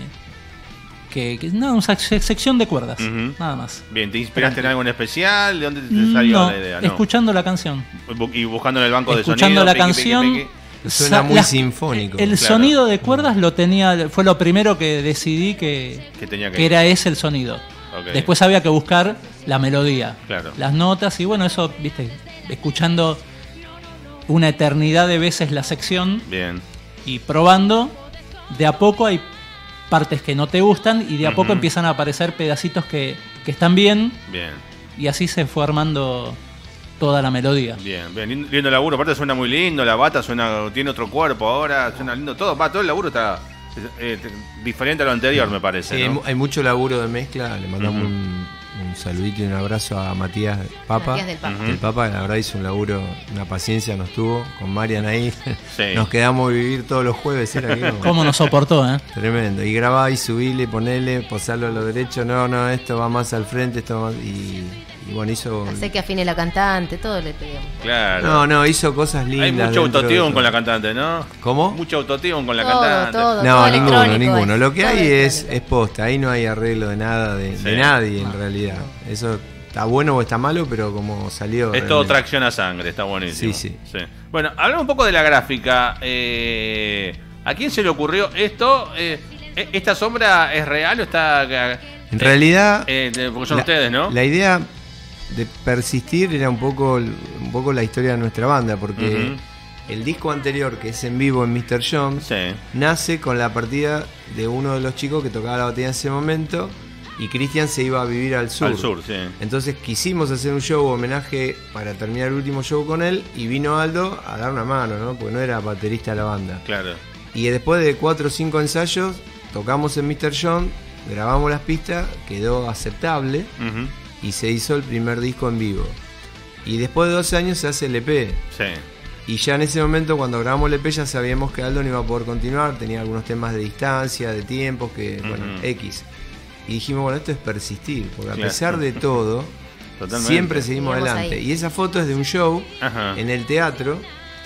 que, que no, una sec- sección de cuerdas, Ujú. nada más. Bien, ¿te inspiraste en algo en especial? ¿De dónde te salió No, la idea? No. escuchando la canción. Bu- Y buscando en el banco de sonido. Escuchando la piqui, piqui, canción. piqui. Suena Sa- muy las- sinfónico. El Claro. sonido de cuerdas lo tenía, fue lo primero que decidí que, Que tenía que que era ese el sonido. Ok. Después había que buscar la melodía, Claro. las notas y bueno, eso, viste, escuchando una eternidad de veces la sección Bien. y probando, de a poco hay partes que no te gustan y de a poco Ujú. empiezan a aparecer pedacitos que, que están bien Bien. y así se fue armando toda la melodía. Bien, bien, lindo, lindo laburo, aparte suena muy lindo, la bata suena, tiene otro cuerpo ahora, suena lindo todo, va, todo el laburo está eh, eh, diferente a lo anterior, me parece, Sí, hay, ¿no? mu- hay mucho laburo de mezcla. Le mandamos Ujú. un, un saludito y un abrazo a Matías Papa. Matías del Papa. Ujú. El Papa, la verdad, hizo un laburo, una paciencia nos tuvo con Marian ahí. Sí. Nos quedamos a vivir todos los jueves. Era que- ¿Cómo nos soportó, eh? Tremendo. Y grabá y subile, ponele, posarlo a lo derecho. No, no, esto va más al frente, esto va más. Y, y bueno, hizo. Hace que afine la cantante, todo le pedimos. Claro. No, no, hizo cosas lindas. Hay mucho dentro de autotune todo. con la cantante, ¿no? ¿Cómo? Mucho autotune con la Todo, cantante. todo. No, ninguno, electrónico ninguno. es, Lo que todo hay es, electrónico. es posta. Ahí no hay arreglo de nada, de, Sí. de nadie en realidad. Eso está bueno o está malo, pero como salió. Es todo realmente. tracción a sangre, está buenísimo. Sí, sí. Bueno, hablamos un poco de la gráfica. Eh, ¿A quién se le ocurrió esto? Eh, ¿Esta sombra es real o está...? En realidad, Eh, de- porque son la, ustedes, ¿no? la idea de persistir era un poco, un poco la historia de nuestra banda, porque Ujú. el disco anterior, que es en vivo en mister Jones, Sí. nace con la partida de uno de los chicos que tocaba la batería en ese momento y Cristian se iba a vivir al sur. Al sur, sí. Entonces quisimos hacer un show homenaje para terminar el último show con él y vino Aldo a dar una mano, ¿no? Porque no era baterista de la banda. Claro. Y después de cuatro o cinco ensayos, tocamos en mister John, grabamos las pistas, quedó aceptable Ujú. y se hizo el primer disco en vivo. Y después de doce años se hace el E P. Sí. Y ya en ese momento, cuando grabamos el E P, ya sabíamos que Aldo no iba a poder continuar, tenía algunos temas de distancia, de tiempos, que, bueno, Ujú. X. Y dijimos, bueno, esto es persistir, porque a Claro. pesar de todo, Totalmente. siempre seguimos Seguimos adelante. ahí. Y esa foto es de un show Ajá. en el teatro.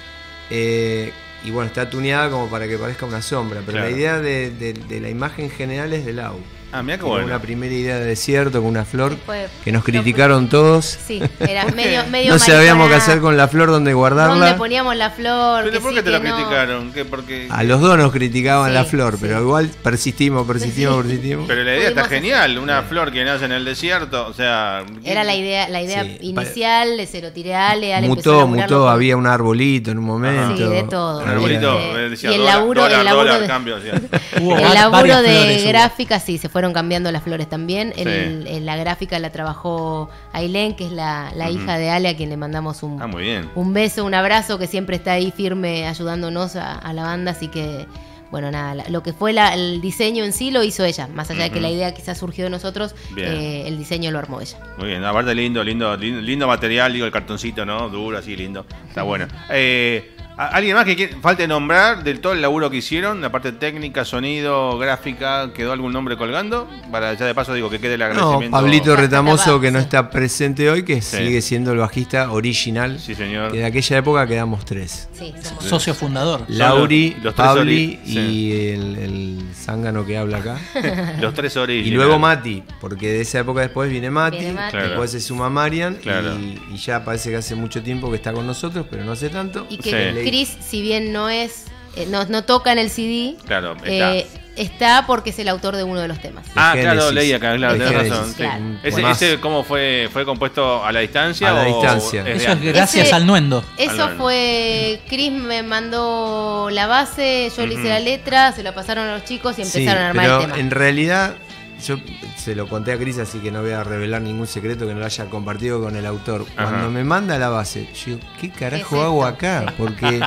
eh, y bueno, está tuneada como para que parezca una sombra. Pero Claro. la idea de, de- de la imagen general es de Lau. Ah, mira qué Tiene bueno. una primera idea de desierto con una flor Fue- que nos fue- criticaron todos. Sí, era medio, medio No sabíamos qué maricona. hacer con la flor, dónde ¿Dónde guardarla. poníamos la flor? ¿Pero que por sí, qué te lo que no. criticaron? ¿Qué? Porque... A los dos nos criticaban Sí, la flor, sí. pero igual persistimos, persistimos, persistimos. Pero la idea está Pudimos genial, una flor que nace en el desierto, o sea... Era la idea, la idea Sí, inicial, se lo tiré a Ale, Ale empezó a Mutó, laburarlo mutó, con- había un arbolito en un momento. Sí, de todo. Un arbolito, Este, eh, decía y el dólar, laburo, dólar, el laburo dólar, de, cambio, decía. Hubo el va- laburo varias de flores, hubo. gráfica, sí, se fueron cambiando las flores también. Sí. El- en la gráfica la trabajó Ailén, que es la, la Ujú. hija de Ale, a quien le mandamos un, Ah, muy bien. un beso, un abrazo, que siempre está ahí firme ayudándonos a, a la banda. Así que, bueno, nada, la- lo que fue la- el diseño en sí lo hizo ella. Más allá de que Ujú. la idea quizás surgió de nosotros, Bien. eh, el diseño lo armó ella. Muy bien, aparte lindo, lindo, lindo, lindo material, digo, el cartoncito, ¿no? Duro, así, lindo. Está bueno. Eh, ¿Alguien más que quiere, falte nombrar del todo el laburo que hicieron? La parte técnica, sonido, gráfica, ¿quedó algún nombre colgando? Para ya de paso digo que quede el No, agradecimiento. Pablito Retamoso, que no Sí. está presente hoy, que Sí. sigue siendo el bajista original. Sí, señor. Que de aquella época quedamos tres. Sí, somos. Socio fundador. Lauri, los tres Pabli ori- sí. y el, el zángano que habla acá. Los tres originales. Y luego Mati, porque de esa época después viene Mati, Viene Mati. Claro. después se suma Marian Claro. y, y ya parece que hace mucho tiempo que está con nosotros, pero no hace tanto. Y que Sí. Chris, si bien no es, eh, no, no toca en el C D, Claro, está. eh, está porque es el autor de uno de los temas. Ah, de claro, Génesis. leí acá, claro, De tenés Génesis, razón. sí. claro. Ese, Más. ese, ¿cómo fue? ¿Fue compuesto a la distancia? A la o distancia. es de Eso es antes? gracias Ese- al Nuendo. Eso Al fue, Chris me mandó la base, yo le hice Ujú. la letra, se la pasaron a los chicos y empezaron Sí, a armar pero el tema. en realidad yo se lo conté a Cris, así que no voy a revelar ningún secreto que no lo haya compartido con el autor. Ajá. Cuando me manda la base, yo digo, ¿qué carajo ¿Qué es hago esto? acá? Sí. Porque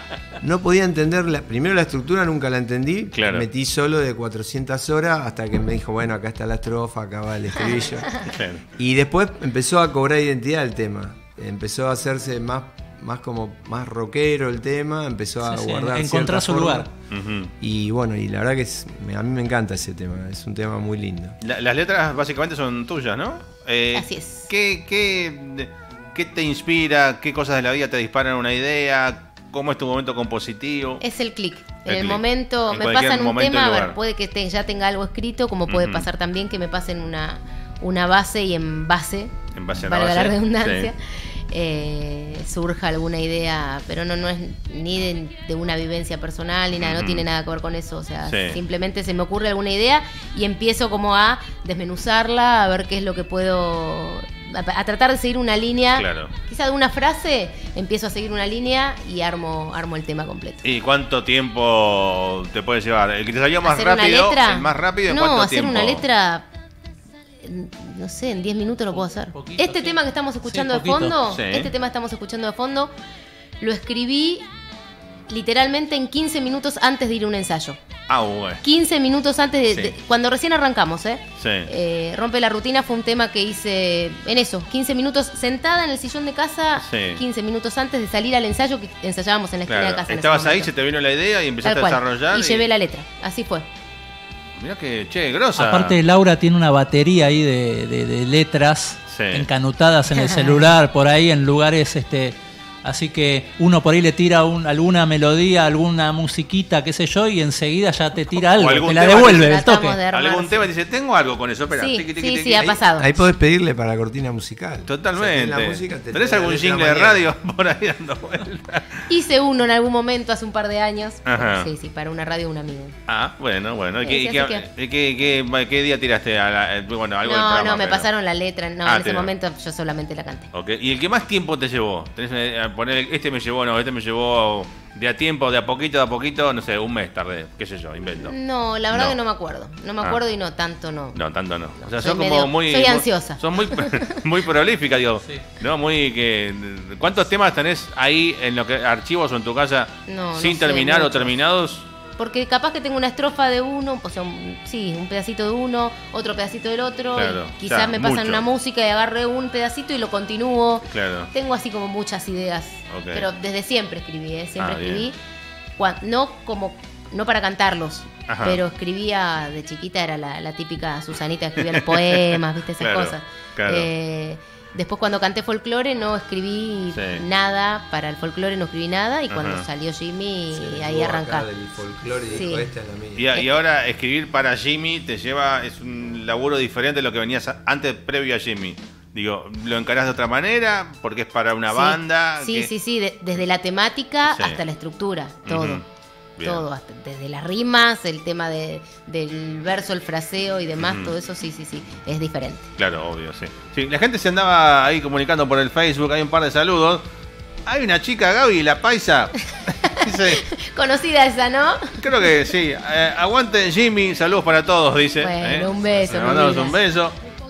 no podía entender, la, primero la estructura nunca la entendí, Claro. metí solo de cuatrocientas horas hasta que me dijo, bueno, acá está la estrofa, acá va el estribillo. Claro. Y después empezó a cobrar identidad el tema, empezó a hacerse más, más como más rockero el tema, empezó a Sí, sí, guardar encontrar cierta su forma. lugar. Ujú. Y bueno, y la verdad que es- me- a mí me encanta ese tema, es un tema muy lindo. La- las letras básicamente son tuyas, ¿no? Eh, Así es. ¿qué, qué, ¿Qué te inspira? ¿Qué cosas de la vida te disparan una idea? ¿Cómo es tu momento compositivo? Es el clic. El En el clic. momento, En me cualquier pasan un momento y tema, a ver, lugar. puede que te- ya tenga algo escrito, como puede Ujú. pasar también que me pasen una, una base y en base, En base a la valga base, la redundancia, sí. eh, surja alguna idea, pero no, no es ni de, de una vivencia personal ni nada, Ujú. no tiene nada que ver con eso, o sea, Sí. simplemente se me ocurre alguna idea y empiezo como a desmenuzarla, a ver qué es lo que puedo, a, a tratar de seguir una línea, Claro. quizá de una frase, empiezo a seguir una línea y armo, armo el tema completo. ¿Y cuánto tiempo te puede llevar? ¿El que te salió más ¿Hacer una rápido? letra? ¿El más rápido? ¿En No, cuánto hacer tiempo? una letra, en- no sé, en diez minutos lo puedo hacer. Poquito, este sí. tema que estamos escuchando Sí, de poquito. fondo, Sí. este tema que estamos escuchando de fondo, lo escribí literalmente en quince minutos antes de ir a un ensayo. Ah, bueno. quince minutos antes de, Sí. de- cuando recién arrancamos, ¿eh? Sí. Eh, Rompe la rutina fue un tema que hice en eso, quince minutos sentada en el sillón de casa, Sí. quince minutos antes de salir al ensayo que ensayábamos en la esquina Claro. de casa. en ese Estabas ahí, momento. se te vino la idea y empezaste Tal a cual. desarrollar. Y llevé la letra, así fue. Mirá que, che, grosa. Aparte, Laura tiene una batería ahí de, de- de letras Sí. encanutadas en el celular, por ahí en lugares, este, así que uno por ahí le tira un- alguna melodía, alguna musiquita, qué sé yo, y enseguida ya te tira algo, algún te la tema devuelve que- el toque. Tratamos de armar, Algún sí. tema y dice, tengo algo con eso, espera. Sí, tiqui, tiqui, sí, tiqui. sí, ha Ahí- pasado. Ahí podés pedirle para la cortina musical. Totalmente. O sea, tenés la música, te ¿Tenés trae la algún letra jingle de mañana. radio por ahí dando vueltas? Hice uno en algún momento hace un par de años. Ajá. Sí, sí, para una radio de un amigo. Ah, bueno, bueno. ¿Y Sí, qué, sí, y qué- así y qué- qué- qué día tiraste? A la- eh, bueno, algo del No, programa, no, me pero- pasaron la letra. No, Ah, en ese te- momento yo solamente la canté. Ok, ¿y el que más tiempo te llevó? ¿Tenés una idea? Poner, este me llevó, no, este me llevó de a tiempo, de a poquito, de a poquito, no sé, un mes tardé, qué sé yo, invento. No, la verdad No. que no me acuerdo. No me Ah. acuerdo y no, tanto no. No, tanto no. O sea, soy son como medio- muy. soy muy- ansiosa. Son muy, muy prolíficas, digo. No, muy que. ¿Cuántos temas tenés ahí en lo que archivos o en tu casa No, no sin sé, terminar o muchos. terminados? Porque capaz que tengo una estrofa de uno, o sea, un- sí, un pedacito de uno, otro pedacito del otro. Claro, y quizás ya, me pasan mucho. una música y agarré un pedacito y lo continúo. Claro. Tengo así como muchas ideas. Ok. Pero desde siempre escribí, ¿eh? Siempre Ah, escribí. bien. Cuan- no como no para cantarlos, Ajá. pero escribía de chiquita, era la, la típica Susanita que escribía los poemas, viste, esas Claro, cosas. claro. Eh, después cuando canté folclore no escribí Sí. nada, para el folclore no escribí nada y cuando Ajá. salió Jimmy Se ahí jugó arrancá. acá del folclore y Sí. dijo, esta es la mía. Y, a- y ahora escribir para Jimmy te lleva, es un laburo diferente de lo que venías a- antes, previo a Jimmy. Digo, ¿lo encarás de otra manera? Porque es para una Sí, banda. Sí, que- sí, sí, de- desde la temática Sí. hasta la estructura, todo. Ujú. Bien. Todo, hasta- desde las rimas, el tema de, del verso, el fraseo y demás, Ujú. todo eso sí, sí, sí, es diferente. Claro, obvio, sí. Sí, la gente se andaba ahí comunicando por el Facebook, hay un par de saludos. Hay una chica, Gaby, la paisa. Dice, Conocida esa, ¿no? creo que sí. Eh, aguanten Jimmy, saludos para todos, dice. Bueno, ¿eh? un beso, Le mi mandamos vida. un beso.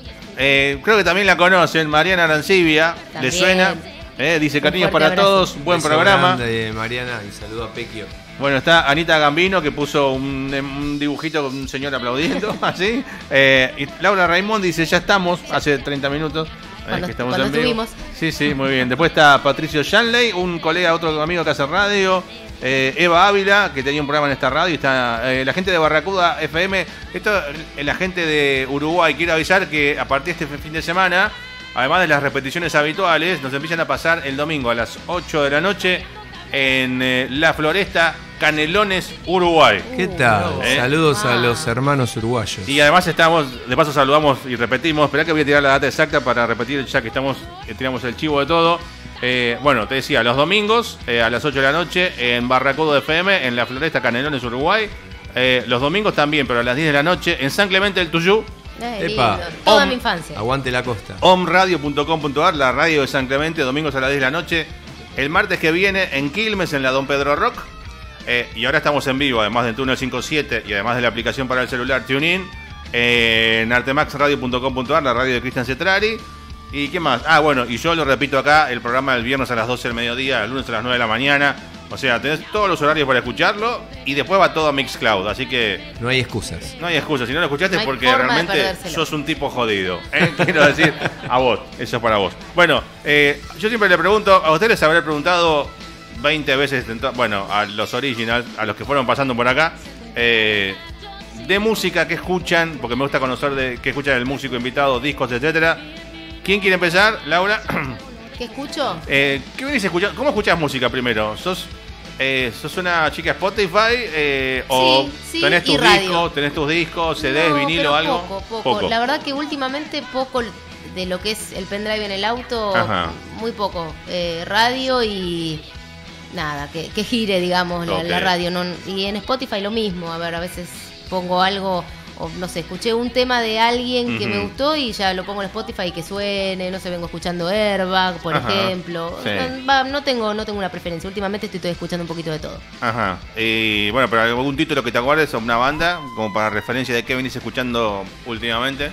Eh, creo que también la conocen, Mariana Arancibia, le También. suena. Eh, dice Un cariños fuerte para abrazo. todos, buen Beso programa. grande, Mariana, y saludo a Pequio. Bueno, está Anita Gambino que puso un, un dibujito con un señor aplaudiendo, así. Eh, y Laura Raimond dice, ya estamos, hace treinta minutos. Cuando, que estamos cuando en vivo. estuvimos. Sí, sí, muy bien. Después está Patricio Shanley, un colega, otro amigo que hace radio. Eh, Eva Ávila, que tenía un programa en esta radio. Está eh, la gente de Barracuda F M. Esto, eh, la gente de Uruguay. Quiero avisar que a partir de este fin de semana, además de las repeticiones habituales, nos empiezan a pasar el domingo a las ocho de la noche en eh, La Floresta, Canelones, Uruguay. ¿Qué tal? ¿Eh? Saludos a los hermanos uruguayos. Y además estamos, de paso saludamos y repetimos. Esperá que voy a tirar la data exacta para repetir, ya que estamos, eh, tiramos el chivo de todo. Eh, bueno, te decía, los domingos eh, a las ocho de la noche en Barracudo F M, en La Floresta, Canelones, Uruguay. Eh, los domingos también, pero a las diez de la noche en San Clemente del Tuyú. Eh, Epa. lindo. Toda Om. mi infancia. Aguante la costa. omradio punto com punto ar, la radio de San Clemente, domingos a las diez de la noche. El martes que viene en Quilmes, en la Don Pedro Rock. Eh, y ahora estamos en vivo, además del túnel cincuenta y siete y además de la aplicación para el celular TuneIn, eh, en artemax radio punto com punto ar, la radio de Cristian Cetrari. ¿Y qué más? Ah, bueno, y yo lo repito acá, el programa del viernes a las doce del mediodía, el lunes a las nueve de la mañana. O sea, tenés todos los horarios para escucharlo y después va todo a Mixcloud, así que No hay excusas. no hay excusa. Si no lo escuchaste No es hay porque forma de realmente perdérselo. sos un tipo jodido. ¿eh? Quiero decir, a vos, eso es para vos. Bueno, eh, yo siempre le pregunto, a ustedes les habré preguntado veinte veces, en to- bueno, a los originals, a los que fueron pasando por acá, eh, de música que escuchan, porque me gusta conocer de qué escuchan el músico invitado, discos, etcétera. ¿Quién quiere empezar? Laura. ¿Qué escucho? Eh, ¿Qué venís escuchando? ¿Cómo escuchás música primero? ¿Sos, eh, ¿sos una chica Spotify? Eh, ¿O Sí, sí, tenés tus y radio. discos, tenés tus discos, C Ds, No, vinilo, pero algo? Poco, poco, La verdad que últimamente poco de lo que es el pendrive en el auto, Ajá. muy poco. Eh, radio y nada, que, que gire, digamos, la, Ok. la radio. No, y en Spotify lo mismo. A ver, a veces pongo algo, o no sé, escuché un tema de alguien que Ujú. me gustó y ya lo pongo en Spotify y que suene. No sé, vengo escuchando Airbag, por Ajá, ejemplo. sí. No, va, no tengo no tengo una preferencia. Últimamente estoy escuchando un poquito de todo. Ajá. Y bueno, pero algún título que te acuerdes o una banda, como para referencia de qué venís escuchando últimamente.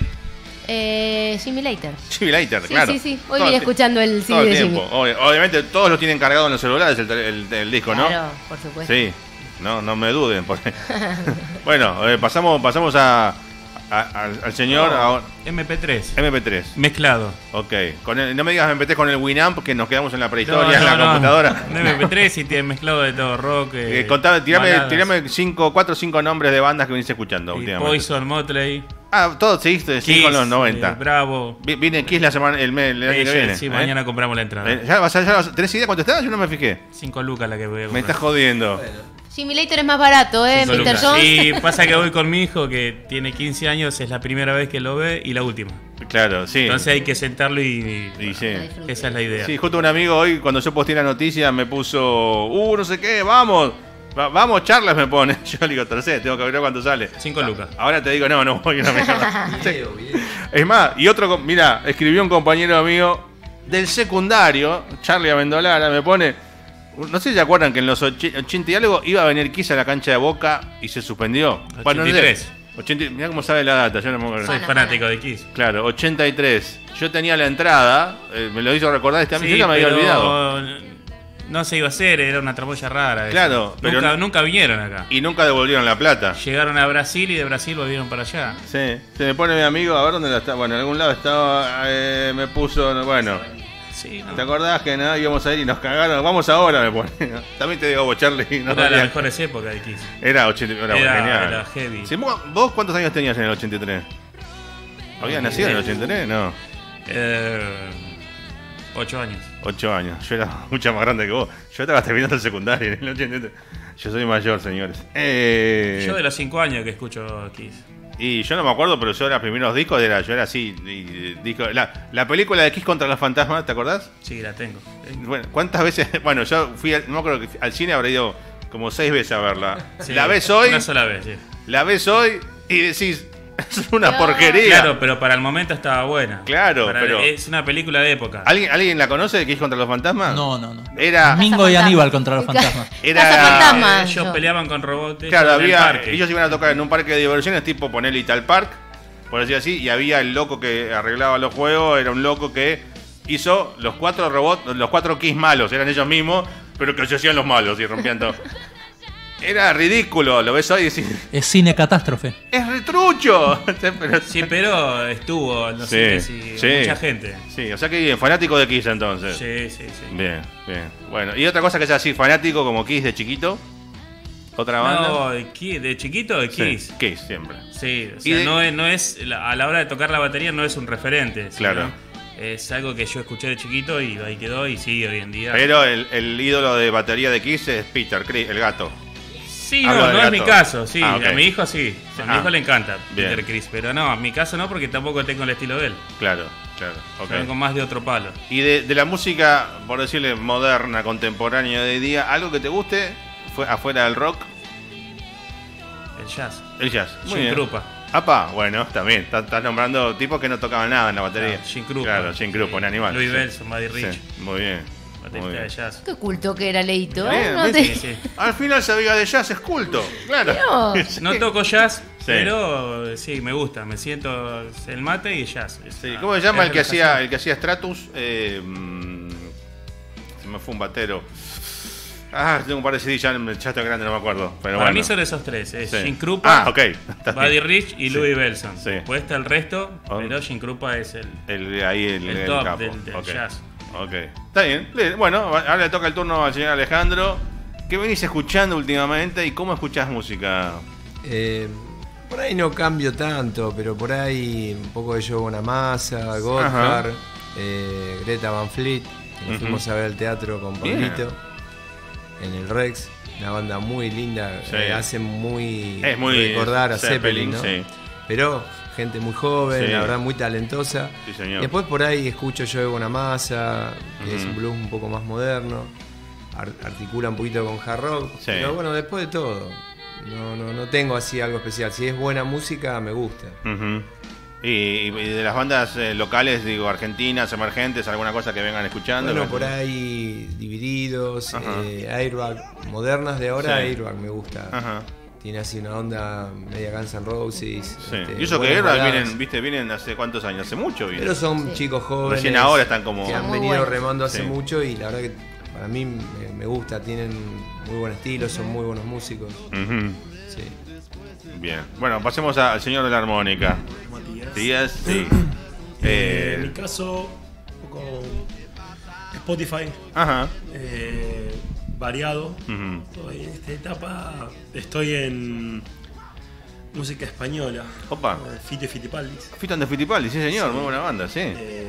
Eh, Jimmy Later. Jimmy Later, Sí, claro. sí, sí. Hoy Todo vine el ti- escuchando el C todo D el de Jimmy. tiempo. Obvio- Obviamente todos lo tienen cargado en los celulares el, el- el disco, ¿no? Claro, por supuesto. Sí, no, no me duden. porque- Bueno, eh, pasamos, pasamos a, a- al, al señor a- M P tres. M P tres. Mezclado. Ok, con el- no me digas M P tres con el Winamp, que nos quedamos en la prehistoria, No, en la no, no. computadora. De M P tres y tiene mezclado de todo, rock. Eh, Eh, contame, tirame, baladas. tirame cinco, cuatro o cinco nombres de bandas que venís escuchando Y últimamente. Poison, Motley, Ah, todos seguiste, sí, Kiss, con los noventa. eh, Bravo. Vi- Viene Kiss la semana, el, mes, el año Eh, que viene. sí, ¿eh? mañana compramos la entrada. Eh, ¿ya vas a- ya vas a- ¿Tenés idea cuánto está? Yo no me fijé. Cinco lucas la que voy a Me comprar. estás jodiendo. Jimmy Later es más barato, ¿eh? Cinco mister lucas. Jones. Y pasa que voy con mi hijo que tiene quince años, es la primera vez que lo ve y la última. Claro, sí. Entonces hay que sentarlo y, Y sí. esa es la idea. Sí, justo un amigo hoy, cuando yo posté la noticia, me puso, uh, no sé qué, vamos. Va- vamos, charlas me pone. Yo le digo, tercero, tengo que ver cuánto sale. Cinco lucas. Ahora te digo, no, no voy, no me Sí. Es más, y otro, com- mira, escribió un compañero mío del secundario, Charlie Amendolara, me pone, no sé si se acuerdan que en los och- ochenta y algo iba a venir Kiss a la cancha de Boca y se suspendió. Bueno, no sé, ochenta y tres. ochenta, mirá cómo sabe la data, yo no me acuerdo. Soy Pana, fanático de Kiss. Claro, ochenta y tres. Yo tenía la entrada, eh, me lo hizo recordar este amigo, Sí, yo ya me había pero olvidado. no se iba a hacer, era una tramoya rara. eso. Claro, pero nunca, no- nunca vinieron acá. Y nunca devolvieron la plata. Llegaron a Brasil y de Brasil volvieron para allá. Sí, se me pone mi amigo, a ver dónde la está. Bueno, en algún lado estaba, eh, me puso, bueno, Sí, no. ¿te acordás que no íbamos a ir y nos cagaron? Vamos ahora, me pone. También te digo, vos, Charlie, no Era las valía- mejores épocas de Kiss. Era ochenta, era, Era- genial. era heavy. Sí, ¿vos, vos cuántos años tenías en el ochenta y tres? ¿Habías nacido en el ochenta y tres? No, Eh, ocho años. ocho años. Yo era mucho más grande que vos. Yo estaba terminando el secundario en el ochenta y tres. Yo soy mayor, señores. Eh, Yo de los cinco años que escucho Kiss. Y yo no me acuerdo, pero yo los primeros discos era, yo era así. y- disco- la, la película de Kiss contra los fantasmas, ¿te acordás? Sí, la tengo. Bueno, ¿cuántas veces? Bueno, yo fui, al- no me acuerdo, que al cine habré ido como seis veces a verla. Sí, la ves hoy, Una sola vez, sí. la ves hoy y decís, es una No. porquería. Claro, pero para el momento estaba buena. Claro, Para- pero- Es una película de época. ¿Alguien, ¿Alguien la conoce de Kiss contra los fantasmas? No, no, no. Era, Mingo y Fantasma. Aníbal contra los fantasmas. Era- Casa Fantasma. Ellos yo. peleaban con robots claro, en el había, parque. ellos iban a tocar en un parque de diversiones tipo poner Little Park, por decir así, y había el loco que arreglaba los juegos, era un loco que hizo los cuatro robots, los cuatro Kiss malos, eran ellos mismos, pero que se hacían los malos y rompían todo. Era ridículo, lo ves hoy y decís, Es cine catástrofe. ¡es retrucho! Pero- Sí, pero estuvo, no Sí, sé si sí. mucha gente. Sí, o sea que bien, fanático de Kiss entonces. Sí, sí, sí. Bien, bien. Bueno, y otra cosa que sea así, fanático como Kiss de chiquito. ¿Otra banda? No, de, Ki- de chiquito de Kiss. Sí, Kiss siempre. Sí, o Y sea, de- no es, no es la- a la hora de tocar la batería no es un referente. sino Claro. Es algo que yo escuché de chiquito y ahí quedó y sigue hoy en día. Pero el, el ídolo de batería de Kiss es Peter, Criss, el gato. Sí, Hablo no, del no es gato. mi caso, sí. Ah, ok. A mi hijo sí. A mi Ah, hijo le encanta bien. Peter Criss, pero no, a mi caso no porque tampoco tengo el estilo de él. Claro, claro. Yo ok. vengo más de otro palo. Y de, de la música, por decirle, moderna, contemporánea de hoy día, ¿algo que te guste fue afuera del rock? El jazz. El jazz. Muy Jim bien. Krupa. Apa, bueno, también. Estás estás nombrando tipos que no tocaban nada en la batería. Claro, Jim Krupa. Claro, Jim Krupa, un animal. Louis sí. Bellson, Buddy Rich. Sí, muy bien. Muy Baterista bien. de jazz. Qué culto que era Leito, ¿eh? Bien, No ¿ves? te- Sí, sí. Al final sabía de jazz, es culto. Claro. Mirá. Sí. No toco jazz, Sí. pero sí, me gusta. Me siento el mate y el jazz. Es Sí, una- ¿cómo se llama es el que hacía relajación. el que hacía Stratus? Eh, mm, se me fue un batero. Ah, tengo un par de C D ya, ya estoy grande, no me acuerdo. Pero Para bueno. mí son esos tres. Es Sí. Jim Krupa, Ah, ok. Está bien. Buddy Rich y Sí. Louis Bellson. Sí. Después está el resto, Oh. pero Jim Krupa es el... El, ahí el, El el top capo. del- del Ok. jazz. Ok. Está bien. Bien. Bueno, ahora le toca el turno al señor Alejandro. ¿Qué venís escuchando últimamente y cómo escuchás música? Eh, por ahí no cambio tanto, pero por ahí un poco de Joe Bonamassa, Gotthard, eh, Greta Van Fleet, que nos Ujú. fuimos a ver al teatro con Bien. Pablito en el Rex. Una banda muy linda, Sí. eh, hace muy, Es muy recordar a Zeppelin, Zeppelin, ¿no? sí. Pero gente muy joven, Sí. la verdad muy talentosa. Sí, señor. Después por ahí escucho Joe Bonamassa, que es Ujú. un blues un poco más moderno, ar- articula un poquito con hard rock, Sí. pero bueno, después de todo, no, no, no tengo así algo especial. Si es buena música, me gusta. Ujú. y, y de las bandas eh, locales, digo, argentinas, emergentes, alguna cosa que vengan escuchando. Bueno, ¿no? por ahí Divididos, Ajá. eh, Airbag, modernas de ahora, Sí. Airbag me gusta. Ajá. Tiene así una onda media Guns N' Roses. Sí. este, Y eso que buenas Airbag baladas. vienen, viste, vienen hace cuántos años, hace mucho vienen. Pero son Sí. chicos jóvenes. Recién ahora están como- Que han Son muy venido buenos. remando hace Sí. mucho y la verdad que para mí me, me gusta. Tienen muy buen estilo, son muy buenos músicos. Ujú. Sí. Bien. Bueno, pasemos a- al señor de la armónica. Matías. Díaz, sí. Eh, en mi Eh, caso, un poco Spotify, ajá. eh, variado. Ujú. Estoy en esta etapa estoy en música española. Opa. eh, Fito y Fitipaldis. Fitan de Fittipaldi, sí señor, Sí. muy buena banda, sí. Eh,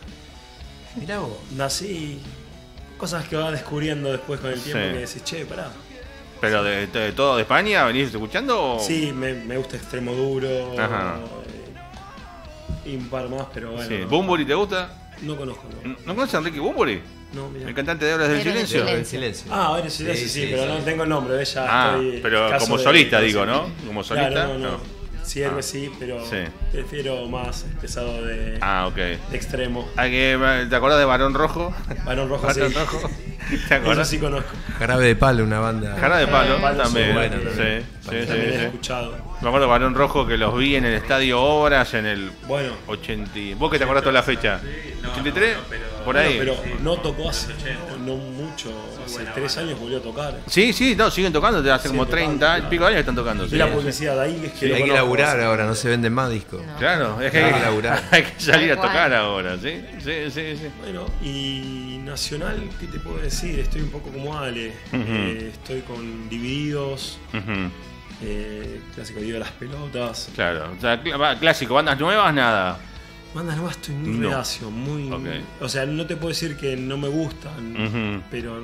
Mirá vos. nací cosas que vas descubriendo después con el tiempo Sí. que decís, che, pará. Pero de, de todo de España, ¿venís escuchando? o- Sí, me, me gusta Extremo Duro. Ajá. eh, y un par más, pero bueno. Sí. no, ¿Bumburi te gusta? no conozco. No, ¿No conoces a Enrique Bumburi? no mirá. ¿El cantante de Horas del Héroes del Silencio? Silencio. El silencio. Ah, ahora sí, sí, sí, pero no tengo el nombre de ella. Ah, estoy pero escaso como de- solista, de- digo, ¿no? Como solista. Claro, no, no. no. Sí, héroe Ah. sí, pero Sí. prefiero más pesado de, Ah, ok. de extremo. Hay que- ¿Te acordás de Barón Rojo? Varón Rojo, sí. Barón Rojo. ¿Te Eso acordás? sí conozco. Jarabe de Palo, una banda. Jara de Palo, Palo, también. sí, bueno, sí, también. sí, También sí, he sí. escuchado. Me acuerdo de Barón Rojo que los vi en el Estadio Obras en el Bueno, ochenta. ¿Vos que te acordás toda la fecha? ¿ochenta y tres? Por bueno, ahí. pero no tocó hace no mucho, hace tres años volvió a tocar. Sí, sí, no, siguen tocando, desde hace Sí, como tocando, treinta y claro. pico de años que están tocando. Vi Sí. la publicidad de ahí, que es que Sí, lo hay que conozco. laburar ahora, no se venden más discos. No. Claro, es que Hay que laburar. hay que salir a Tal cual. tocar ahora, ¿sí? Sí, sí, sí. Bueno, y nacional, ¿qué te puedo decir? Estoy un poco como Ale. Ujú. Eh, estoy con Divididos, Ujú. eh, clásico Diego de las Pelotas. Claro, o sea, cl- va, clásico, bandas nuevas, nada. Bandas nuevas estoy muy No. reacio, muy... Ok. O sea, no te puedo decir que no me gustan, Ujú. pero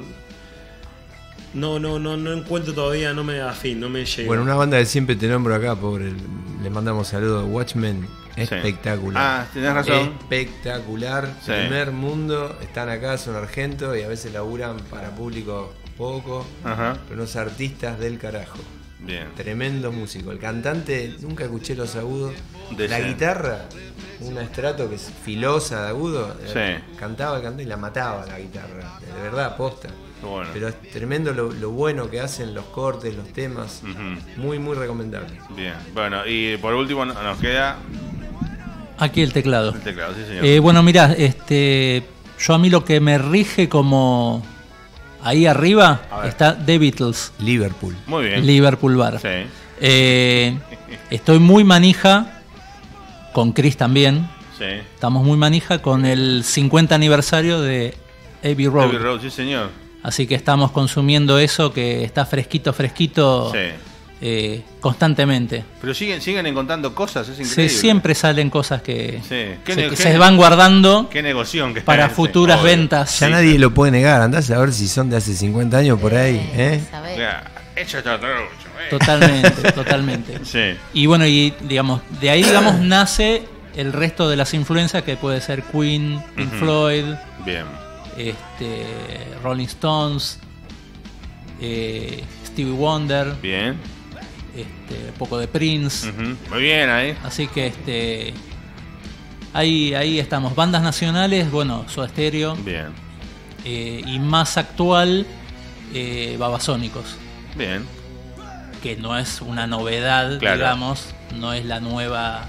no, no, no, no encuentro todavía, no me afín, no me llega. Bueno, una banda que siempre te nombro acá, pobre, le mandamos saludos. Watchmen, espectacular. Ah, tenés razón. Espectacular. Sí. Primer mundo, están acá, son argentos y a veces laburan para público poco, Ajá. pero unos artistas del carajo. Bien. Tremendo músico. El cantante, nunca escuché los agudos. De la ese. guitarra, una estrato que es filosa de agudo. eh, Sí. Cantaba, cantaba y la mataba la guitarra. De verdad, posta. Bueno. Pero es tremendo lo, lo bueno que hacen los cortes, los temas. Ujú. Muy, muy recomendable. Bien. Bueno, y por último no- nos queda Aquí el teclado. el teclado, sí señor. Eh, bueno, mirá, este, yo a mí lo que me rige como Ahí arriba A ver. está The Beatles, Liverpool. Muy bien. Liverpool Bar. Sí. Eh, estoy muy manija, con Chris también. Sí. Estamos muy manija con el cincuenta aniversario de Abbey Road. Abbey Road, sí, señor. Así que estamos consumiendo eso que está fresquito, fresquito, Sí. eh, constantemente. Pero siguen, siguen encontrando cosas, es Sí, increíble. siempre salen cosas que, Sí. ¿Qué se, ne- que qué se ne- van guardando Qué negoción que para sí, futuras obvio. ventas. Ya nadie lo puede negar. Andás a ver si son de hace cincuenta años por ahí. ¿eh? ¿Sabés? Ya, hecho está trucho, eh. Totalmente, totalmente. Sí. Y bueno, y digamos, de ahí digamos nace el resto de las influencias que puede ser Queen, Pink Ujú. Floyd, Bien. este, Rolling Stones, eh, Stevie Wonder, Bien. este, un poco de Prince. Ujú. Muy bien ahí. Así que este ahí, ahí estamos. Bandas nacionales, bueno, Soda Stereo. Bien. eh, y más actual, eh, Babasónicos. Bien. Que no es una novedad, Claro. digamos. No es la nueva.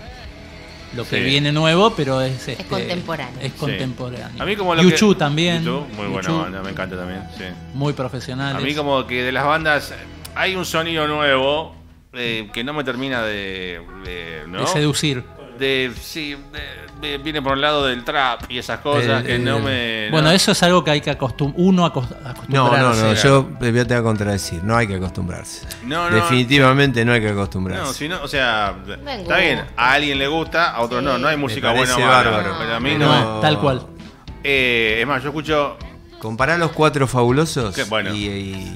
Lo que Sí. viene nuevo, pero es, este, contemporáneo. Es Sí. contemporáneo. A mí como lo U que- dos también. U dos, muy buena U dos, banda, me encanta también. Sí. Muy profesionales. A mí como que de las bandas hay un sonido nuevo eh, que no me termina de, de, ¿no? De seducir. De, sí, de- de- viene por el lado del trap y esas cosas El- que no el- me... Bueno, no. eso es algo que hay que acostum uno acos- No, acostumbrarse. no, no. Claro. Yo te voy a contradecir. No hay que acostumbrarse. No, no. Definitivamente no hay que acostumbrarse. No, si no, o sea, Me está gusta. bien, a alguien le gusta, a otros Sí. no, no hay Me música buena o parece mala, bárbaro. pero a mí No, no. tal cual. Eh, es más, yo escucho... Compará los cuatro fabulosos Qué bueno. y,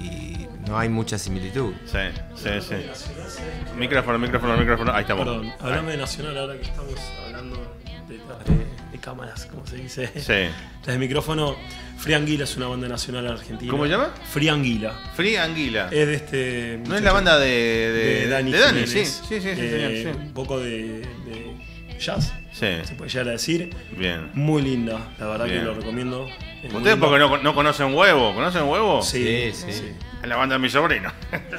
y no hay mucha similitud. Sí, sí, sí. Micrófono, micrófono, micrófono, ahí estamos. Perdón, hablando de Nacional, ahora que estamos hablando detrás de, de cámaras, como se dice. Sí. Desde el micrófono, Free Anguila es una banda nacional argentina. ¿Cómo se llama? Free Anguila. Free Anguila. Es de este. ¿No es muchacho- la banda de, de, de Dani. de Dani? Jiménez. Sí, sí, sí, sí, Eh, señor, Un poco de, de jazz, sí. se Sí, puede llegar a decir. bien. Muy linda, la verdad Bien. que lo recomiendo. Es muy ¿Ustedes lindo. porque no, no conocen Huevo? ¿Conocen Huevo? Sí, Sí, sí. Es la banda de mi sobrino.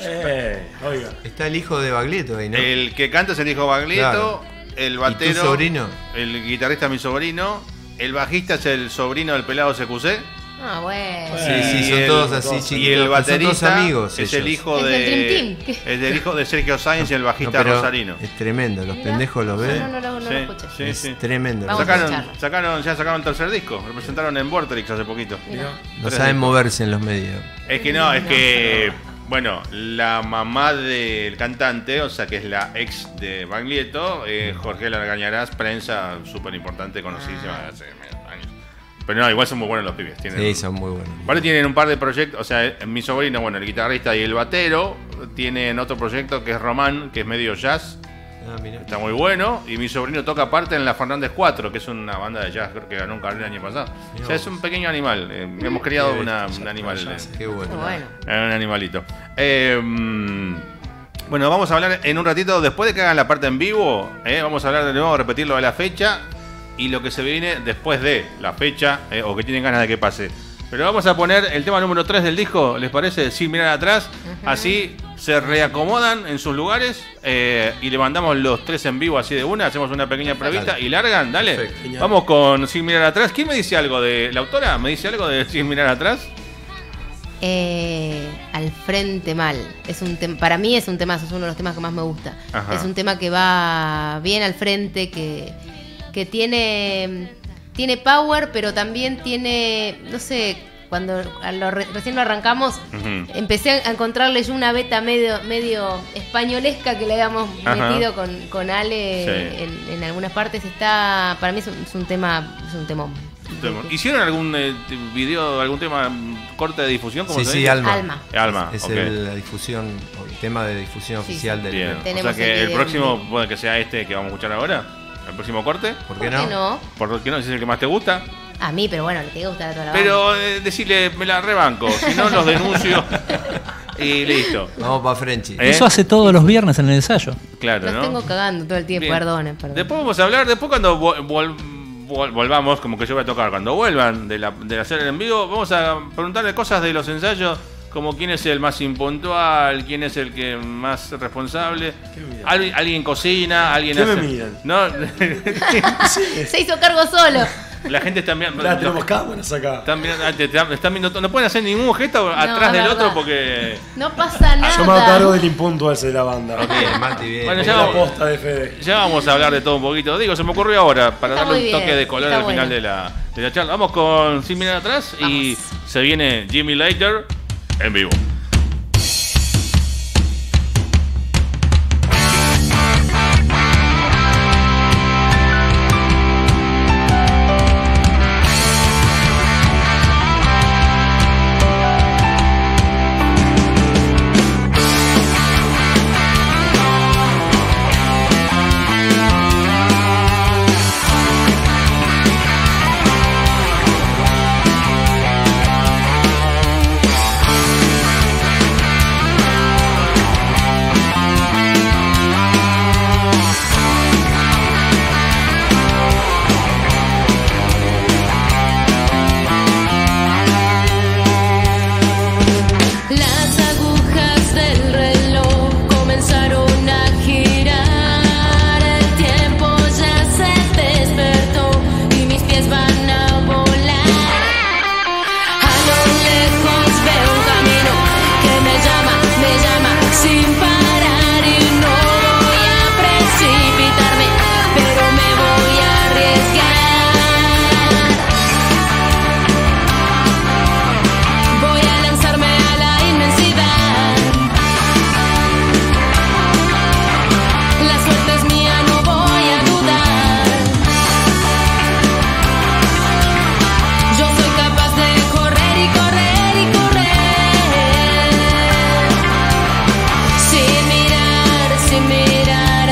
Eh, oiga. Está el hijo de Baglietto ahí, ¿no? El que canta es el hijo Baglietto, Claro. el ¿Y batero, tu sobrino? el guitarrista es mi sobrino, el bajista es el sobrino del pelado C Q C. Ah, bueno. Sí, Y sí, son el- todos así Y chiquitos. el pero son baterista todos amigos es el ellos. hijo Es de del Dream Team. es del hijo de Sergio Sainz y el No, bajista pero rosarino. es tremendo, los Mirá. pendejos los No, ven. no, no, no, no Sí, lo escuché. sí, es sí. tremendo. Vamos a Sacaron, escucharlo. sacaron, ya sacaron el tercer disco, lo presentaron en Vorterix hace poquito. Mirá. No Tres saben discos. moverse en los medios. Es que no, es que, bueno, la mamá del cantante, o sea, que es la ex de Baglietto, eh, Jorge Largañarás, prensa súper importante, conocidísima hace años. Pero no, igual son muy buenos los pibes. Tienen, Sí, son muy buenos. Aparte tienen un par de proyectos, o sea, eh, mi sobrino, bueno, el guitarrista y el batero, tienen otro proyecto que es Román, que es medio jazz, Ah, mirá. está muy bueno, y mi sobrino toca aparte en la Fernández cuatro, que es una banda de jazz, creo que ganó un carrera el año pasado. O sea, es un pequeño animal, eh, hemos criado una- un animal. eh, Qué bueno. Muy bueno. Eh, un animalito. Eh, mm, bueno, vamos a hablar en un ratito, después de que hagan la parte en vivo, eh, vamos a hablar de nuevo, repetir lo de la fecha y lo que se viene después de la fecha, eh, o que tienen ganas de que pase. Pero vamos a poner el tema número tres del disco, ¿les parece? Sin mirar atrás, así se reacomodan en sus lugares eh, y le mandamos los tres en vivo así de una, hacemos una pequeña pruebita y largan, dale. Perfecto. Genial. Vamos con Sin mirar atrás. ¿Quién me dice algo de la autora? ¿Me dice algo de Sin mirar atrás? Eh, al frente mal. Es un tem- para mí es un tema, es uno de los temas que más me gusta. Ajá. Es un tema que va bien al frente, que, que tiene, tiene power, pero también tiene, no sé, cuando a lo re- recién lo arrancamos, Ujú. empecé a encontrarle yo una beta medio, medio españolesca que le habíamos Ajá. metido con, con Ale Sí. en, en algunas partes. Está, para mí es un, es un tema, es un temón. ¿Hicieron algún eh, t- video, algún tema mm, corte de difusión? ¿Cómo Sí, se sí, dice? Alma. Alma. Alma, Es ok. el- la difusión, o el tema de difusión Sí, oficial sí. del Bien. evento. O sea Tenemos que el el video próximo en vivo. puede que sea este que vamos a escuchar ahora. ¿El próximo corte? ¿Por ¿Por qué qué no? no? ¿Por qué no? Si es el que más te gusta. A mí, pero bueno, le tiene que gustar a toda la banda. Pero eh, decirle, me la rebanco. Si no, los denuncio. Y listo. Vamos para Frenchy. ¿Eh? Eso hace todos los viernes en el ensayo. Claro, Los ¿no? tengo cagando todo el tiempo, Bien. perdonen, perdón. Después vamos a hablar, después cuando vol- vol- vol- volvamos, como que yo voy a tocar, cuando vuelvan de la, de hacer el en vivo, vamos a preguntarle cosas de los ensayos, como quién es el más impuntual, quién es el que más responsable. ¿Qué me miran? Alguien, alguien cocina, alguien ¿Qué me hace. miran? No, Se hizo cargo solo. La gente está mirando. Ya tenemos cámaras acá. Están mirando, te- te- están viendo, no pueden hacer ningún gesto atrás es del verdad. otro porque. No pasa nada. Yo me hago cargo del impuntual de la banda. Bien, Mati, bien. Bueno, Es ya la vamos, posta de Fede. ya vamos a hablar de todo un poquito. Digo, se me ocurrió ahora para Está darle muy un toque bien, de color está al final bueno. de la, de la charla. Vamos con Sin Mirar Atrás y se viene Jimmy Later en vivo. Las agujas del reloj comenzaron a girar. El tiempo ya se despertó y mis pies van a volar. A lo lejos veo un camino que me llama, me llama sin parar y no voy a precipitarme, pero me voy a arriesgar. Voy a lanzarme a la inmensidad. La suerte es mía, no voy a dudar. Yo soy capaz de correr y correr y correr, sin mirar, sin mirar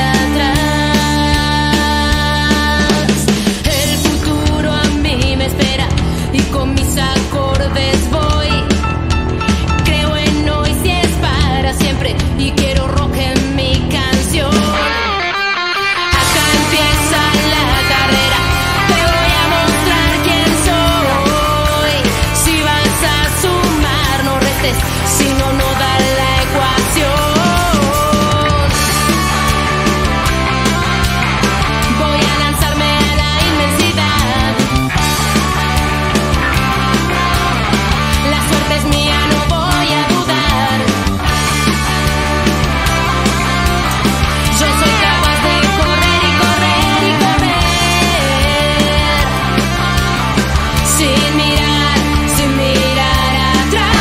atrás. El futuro a mí me espera y con mis acordes voy. Creo en hoy si es para siempre y quiero rock en mi canción. Acá empieza la carrera, te voy a mostrar quién soy. Si vas a sumar no restes, si no no da la ecuación. Voy a lanzarme a la inmensidad. La suerte es mía, no voy a dudar. Yo soy capaz de correr y correr y correr, sin mirar, sin mirar atrás.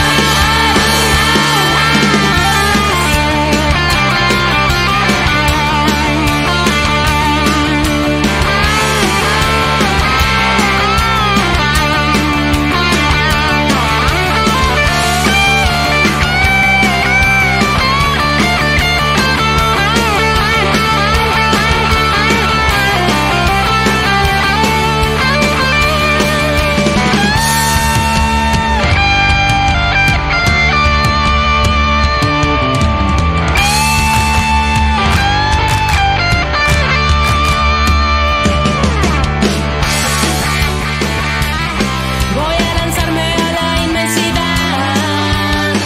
Voy a lanzarme a la inmensidad.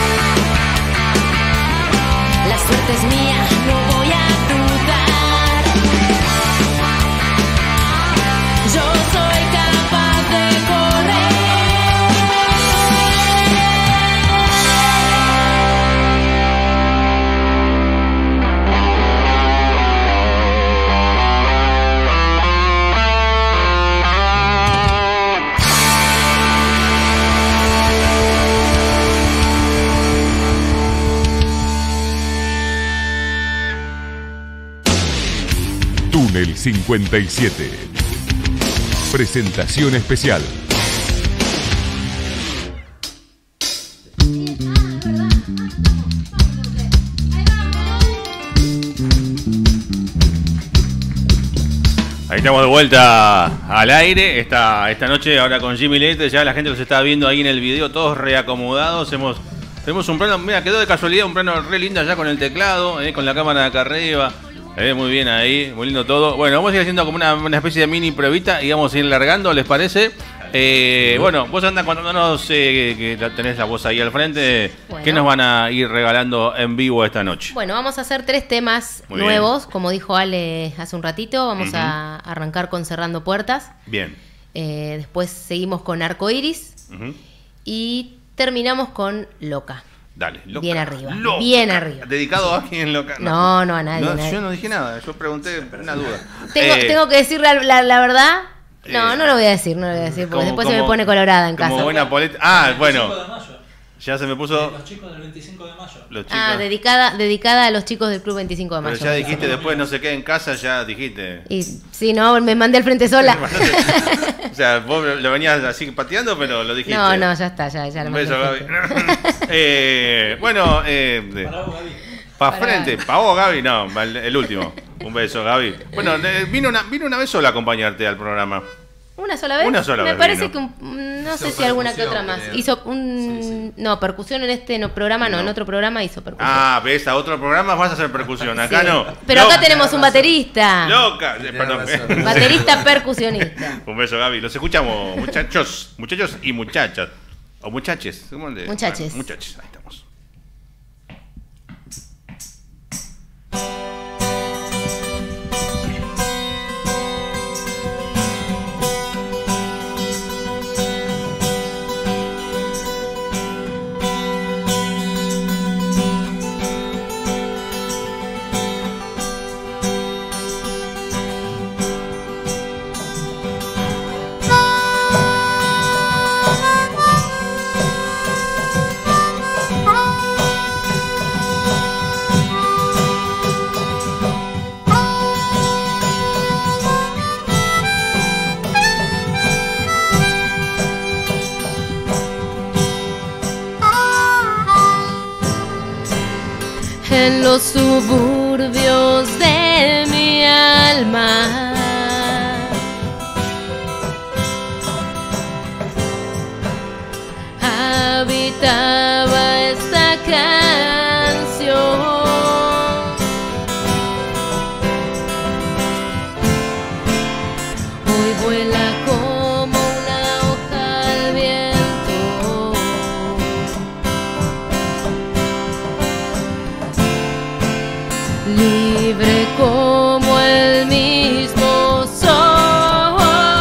La suerte es mía, no voy a dudar. Yo soy capaz de Túnel cincuenta y siete. Presentación especial. Ahí estamos de vuelta al aire esta, esta noche, ahora con Jimmy Later. Ya la gente los está viendo ahí en el video, todos reacomodados. Hemos, tenemos un plano, mira, quedó de casualidad un plano re lindo allá con el teclado, eh, con la cámara de acá arriba. Eh, muy bien ahí, muy lindo todo. Bueno, vamos a ir haciendo como una, una especie de mini pruebita y vamos a ir largando, ¿les parece? Eh, bueno, vos andás contándonos eh, que la- tenés la voz ahí al frente. Bueno. ¿Qué nos van a ir regalando en vivo esta noche? Bueno, vamos a hacer tres temas Muy bien. nuevos, como dijo Ale hace un ratito. Vamos Ujú. a arrancar con Cerrando Puertas. Bien. Eh, después seguimos con Arco Iris. Ujú. Y terminamos con Loca. Dale, loca. Bien arriba, Loca. bien arriba. ¿Dedicado a alguien loca? No, no, a nadie, No, a nadie. yo no dije nada, yo pregunté una duda. Tengo, Eh, tengo que decir la, la- la verdad. No, eh, no lo voy a decir, no lo voy a decir, porque como- después se me como- pone colorada en Como casa. buena política. Ah, bueno, veinticinco de mayo. ya se me puso Los chicos del veinticinco de mayo. los chicos. Ah, dedicada, dedicada a los chicos del Club veinticinco de Pero Mayo. ya dijiste después no se quede en casa, ya dijiste. Y sí, no, me mandé al frente sola. O sea, vos lo venías así pateando, pero lo dijiste. No, no, ya está, ya, ya lo Un mandé beso, al Gaby. frente. eh, bueno, eh, de- Para vos, Gaby. pa' Para- frente, pa' vos, Gaby, no, el, el último. Un beso, Gaby. Bueno, eh, vino una, vino una vez sola a acompañarte al programa. ¿Una sola vez? Una sola Me vez parece vino. que un- no Hizo sé si alguna que otra percusión, más. creo. Hizo un no, percusión en este no, programa no, No. en otro programa hizo percusión. Ah, ves, a otro programa vas a hacer percusión, acá Sí. no. Pero acá Loca, tenemos un baterista. Loca, eh, Tenés perdón. razón. Baterista percusionista. Un beso, Gaby. Los escuchamos, muchachos, muchachos y muchachas. O muchaches. ¿cómo le- Muchaches. Bueno, muchaches, ahí estamos. En los suburbios de mi alma habitaba esta canción. Hoy vuela como una hoja al viento. Libre como el mismo sol,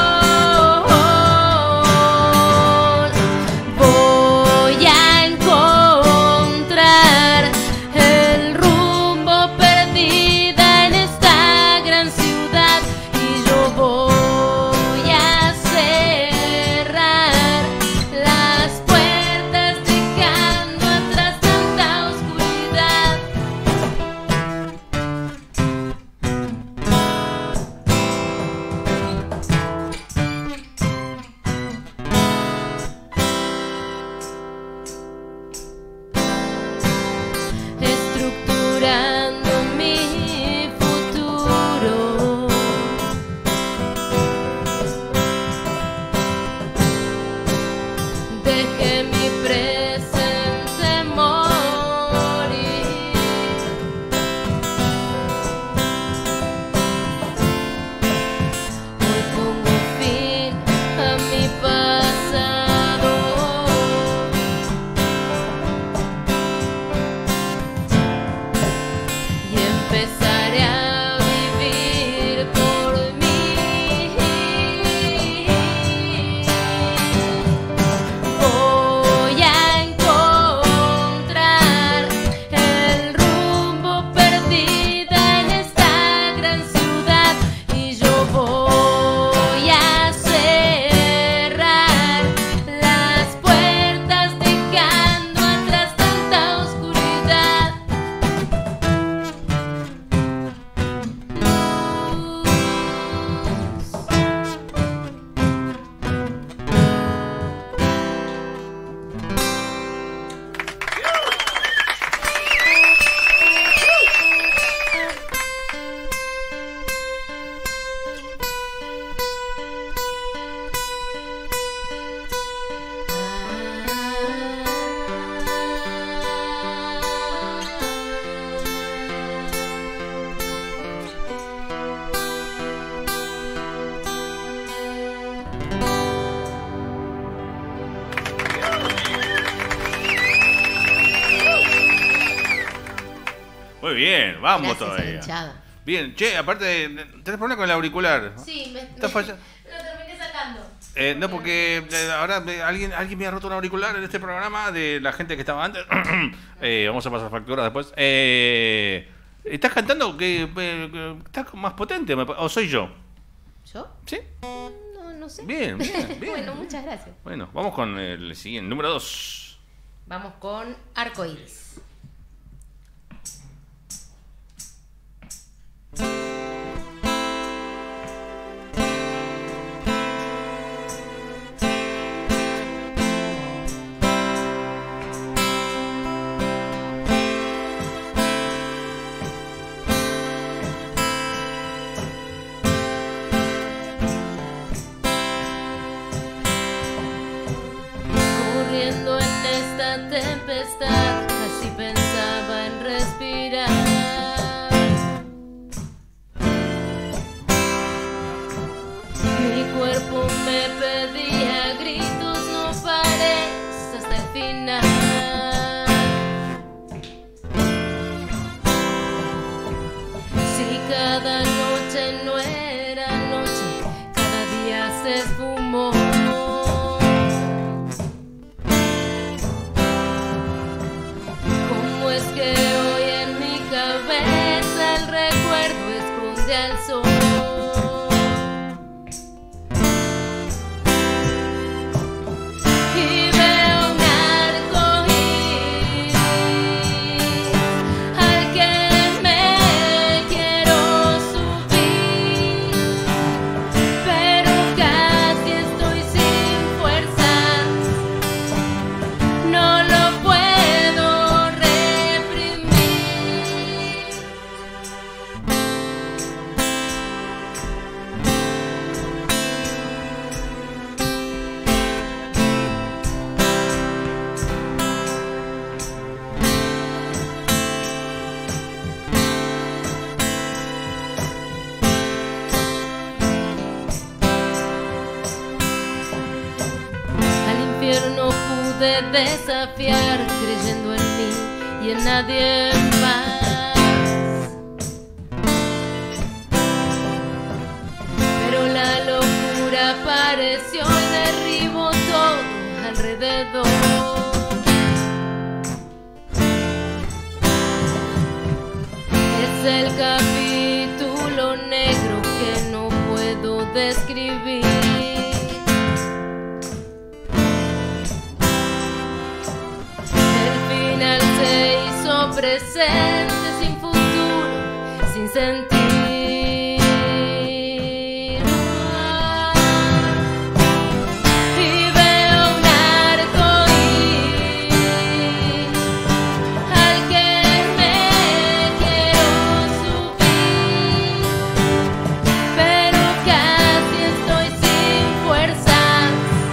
voy a encontrar el rumbo perdida en esta gran ciudad y yo voy a cerrar las puertas dejando atrás tanta oscuridad. bien, vamos Gracias a la todavía. hinchada. Bien, che, aparte, ¿tenés problema con el auricular? Sí, me, ¿Está me- falla- lo terminé sacando. Eh, no, porque eh, ahora eh, alguien, alguien me ha roto un auricular en este programa de la gente que estaba antes. Eh, vamos a pasar facturas después. Eh, ¿Estás cantando que eh, estás más potente? me pa- ¿O soy yo? ¿Yo? ¿Sí? No, no sé. Bien, bien, bien. Bueno, muchas gracias. Bueno, vamos con el siguiente, número dos. Vamos con Arcoíris. Corriendo en esta tempestad, casi pensaba en respirar. Mi cuerpo me pedía a gritos, no pares hasta el final. Si cada noche no era noche, cada día se esfumó. ¿Cómo es que hoy en mi cabeza el recuerdo esconde al sol? Y veo un arco iris al que me quiero subir, pero casi estoy sin fuerzas, no lo puedo reprimir. Al infierno pude desafiar, creyendo en mí y en nadie más. Pero la locura apareció y derribó todo alrededor. Es el capítulo negro que no puedo describir. El final se hizo presente, sin futuro, sin sentir. Y veo un arco iris al que me quiero subir, pero casi estoy sin fuerzas,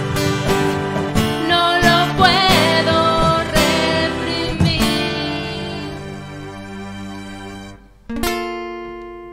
no lo puedo reprimir.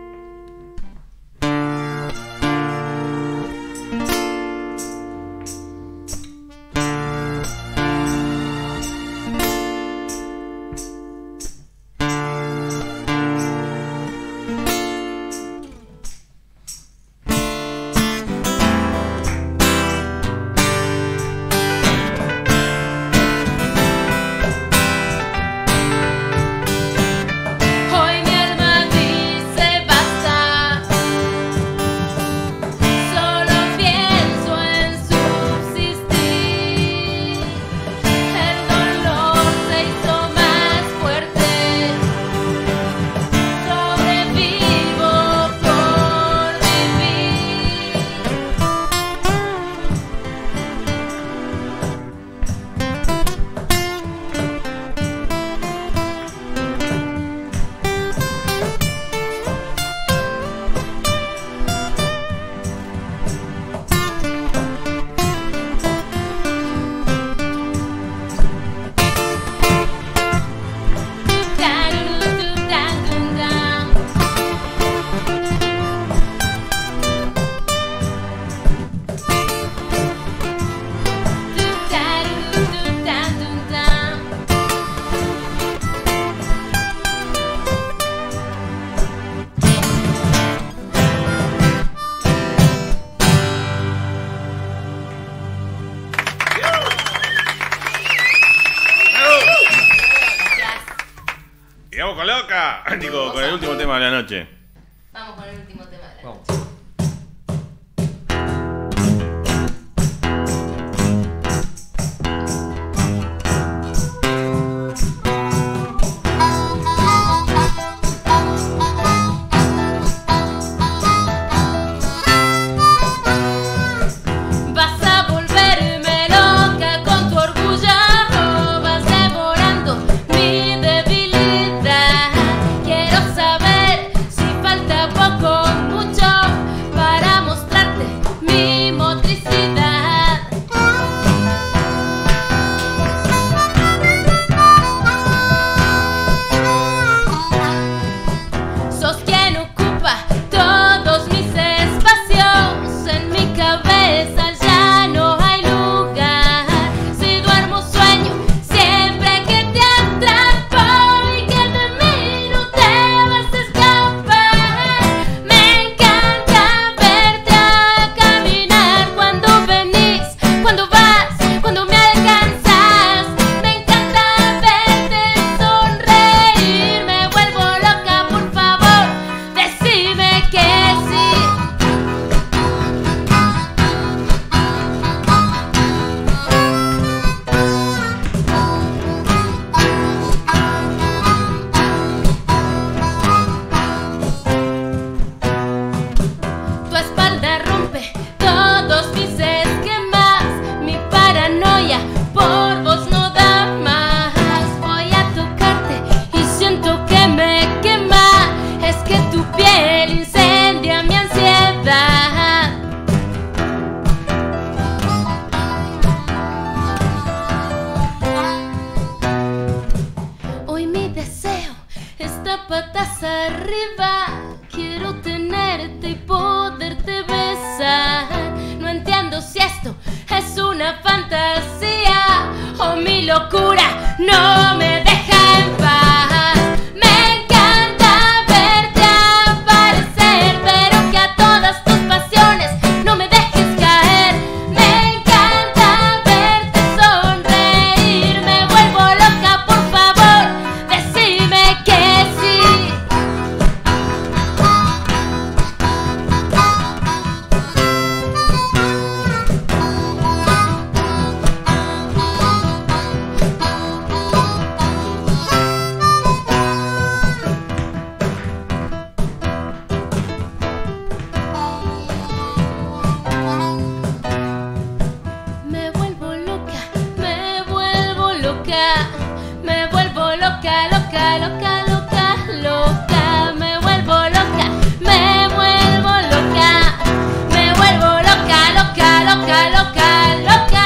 romántico con el último tema de la noche. Vamos con el último tema de la Vamos. noche. Vas a volverme loca con tu orgullo, vas devorando mi debilidad. Quiero saber si falta poco o mucho para mostrarte mi motricidad. Sos quien ocupa todos mis espacios. En mi cabeza ya no hay lugar. Si duermo sueño siempre que te atrapo y que de mí no te vas a escapar. Me encanta verte a caminar cuando venís, cuando vas, cuando me alcanzas. Me encanta verte sonreír. Me vuelvo loca, por favor, decime que sí. Tu espalda rompe todos mis esquemas. Mi paranoia por vos no da más. Voy a tocarte y siento que me quema. Es que tu piel incendia mi ansiedad. Hoy mi deseo está patas arriba. Quiero tenerte y poderte besar. No entiendo si esto es una fantasía o mi locura no me deja en paz. Me encanta verte aparecer, pero que a todas tus pasiones no me dejes caer. Me encanta verte sonreír. Me vuelvo loca, por favor, decime que sí. Me vuelvo loca, me vuelvo loca, me vuelvo loca, loca, loca, loca, loca. Me vuelvo loca, me vuelvo loca, me vuelvo loca, loca, loca, loca, loca.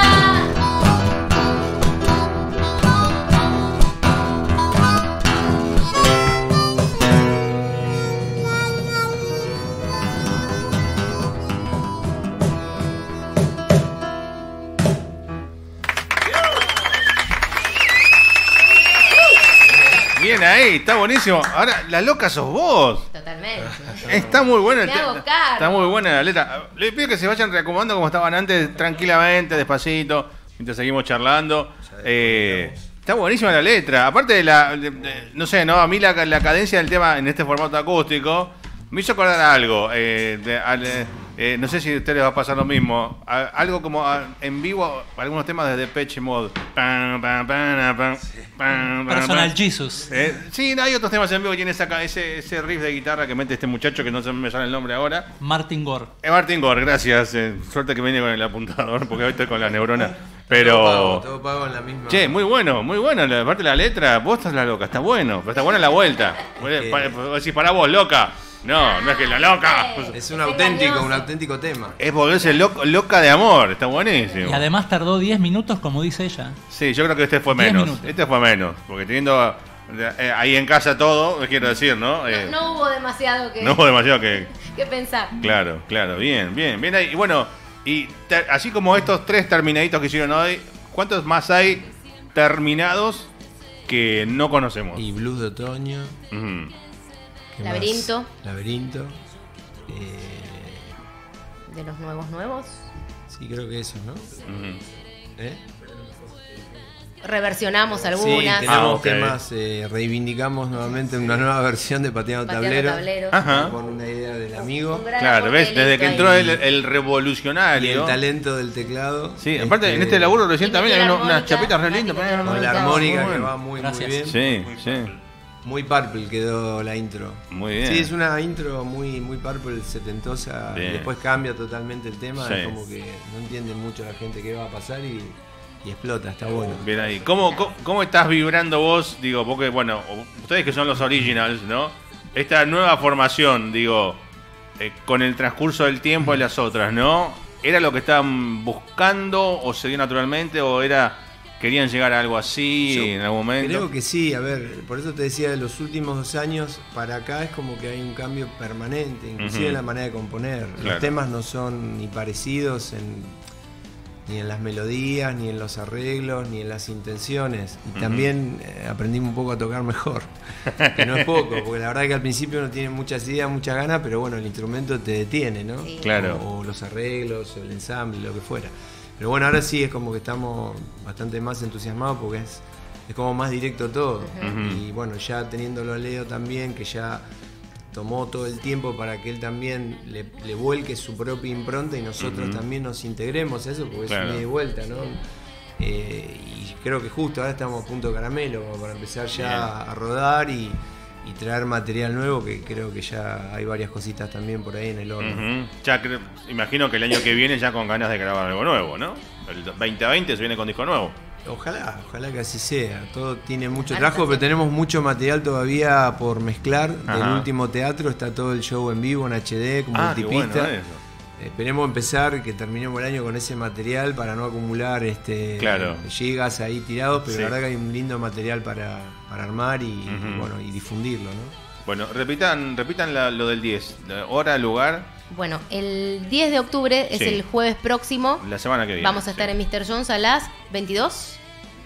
Bien ahí, está buenísimo. Ahora, la loca sos vos. Totalmente. Está muy buena el Me tema. hago cargo. Está muy buena la letra. Les pido que se vayan reacomodando como estaban antes, tranquilamente, despacito, mientras seguimos charlando. Eh, está buenísima la letra. Aparte de la, de- de- no sé, no, a mí la, la cadencia del tema en este formato acústico me hizo acordar a algo. eh, de- al, eh, eh, no sé si a ustedes les va a pasar lo mismo. A- algo como a- en vivo, algunos temas de Depeche Mode. Pam, pam, pam, pam, pam, pam, Personal pam. Jesus. Eh, sí, no, hay otros temas en vivo que tiene esa ca- ese, ese riff de guitarra que mete este muchacho que no se me sale el nombre ahora. Martin Gore. Eh, Martin Gore, gracias. eh, suerte que viene con el apuntador porque hoy estoy con la neurona. Todo pago, Pero. todo pago en la misma. Che, muy bueno, muy bueno. La parte de la letra, vos estás la loca, está bueno. Pero está buena la vuelta. que- Pa- Vos decís, para vos, loca. No, no es que la loca. Es un auténtico, un auténtico tema. Es volverse loco- loca de amor, está buenísimo. Y además tardó diez minutos, como dice ella. Sí, yo creo que este fue diez menos. minutos. Este fue menos. Porque teniendo eh, ahí en casa todo, quiero decir, ¿no? Eh, No, no hubo demasiado que, no hubo demasiado que. que pensar. Claro, claro, bien, bien, bien ahí. Y bueno, y te- así como estos tres terminaditos que hicieron hoy, ¿cuántos más hay terminados que no conocemos? Y Blues de Otoño. Ujú. ¿qué Laberinto. más? Laberinto. Eh, De los nuevos nuevos. sí, creo que eso, ¿no? Ujú. ¿Eh? reversionamos algunas. Sí, tenemos Ah, ok. temas, eh, reivindicamos nuevamente una nueva versión de Pateando, Pateando Tablero, Tablero. Ajá. con una idea del amigo Un gran Claro, aporte ¿ves? de Desde Lito que ahí. entró el, el y revolucionario. el talento del teclado. Sí, aparte en este laburo recién Y también metió hay la uno- unas armónica, chapitas re Mati lindas. metió la con la Muy armónica que bueno. va muy, Gracias. muy bien. Sí, sí. Muy Purple quedó la intro. Muy bien. Sí, es una intro muy, muy Purple, setentosa. Bien. Después cambia totalmente el tema. Sí. Es como que no entiende mucho la gente qué va a pasar y, y explota. Está bueno. Bien ahí. ¿Cómo, cómo, cómo estás vibrando vos? Digo, porque, bueno, ustedes que son los originals, ¿no? Esta nueva formación, digo, eh, con el transcurso del tiempo de las otras, ¿no? ¿Era lo que estaban buscando o se dio naturalmente o era querían llegar a algo así Yo en algún momento? Creo que sí, a ver, por eso te decía, de los últimos dos años para acá es como que hay un cambio permanente, inclusive Ujú. en la manera de componer. Claro. Los temas no son ni parecidos en, ni en las melodías, ni en los arreglos, ni en las intenciones. Y Ujú. también eh, aprendimos un poco a tocar mejor, que no es poco, porque la verdad que al principio uno tiene muchas ideas, muchas ganas, pero bueno, el instrumento te detiene, ¿no? Sí. Claro. O, o los arreglos, o el ensamble, lo que fuera. Pero bueno, ahora sí es como que estamos bastante más entusiasmados porque es, es como más directo todo. Ujú. Y bueno, ya teniéndolo a Leo también, que ya tomó todo el tiempo para que él también le, le vuelque su propia impronta y nosotros Ujú. también nos integremos a eso, porque Claro. es un ida y vuelta, ¿no? Eh, y creo que justo ahora estamos a punto de caramelo como para empezar ya Bien. a rodar y, y traer material nuevo, que creo que ya hay varias cositas también por ahí en el horno. Ujú. Ya creo- imagino que el año que viene ya con ganas de grabar algo nuevo, ¿no? El veinte veinte se viene con disco nuevo. Ojalá, ojalá que así sea. Todo tiene mucho Anotación. trabajo, pero tenemos mucho material todavía por mezclar. Ajá. Del último teatro está todo el show en vivo, en H D, como Ah, qué multipista. bueno eso. Esperemos empezar, que terminemos el año con ese material para no acumular este Claro. gigas ahí tirados, pero Sí. la verdad que hay un lindo material para, para armar y, Ujú. y bueno y difundirlo, ¿no? Bueno, repitan, repitan la- lo del diez. La hora, lugar, Bueno, el diez de octubre es Sí. el jueves próximo. la semana que viene. Vamos a estar Sí. en mister Jones a las veintidós.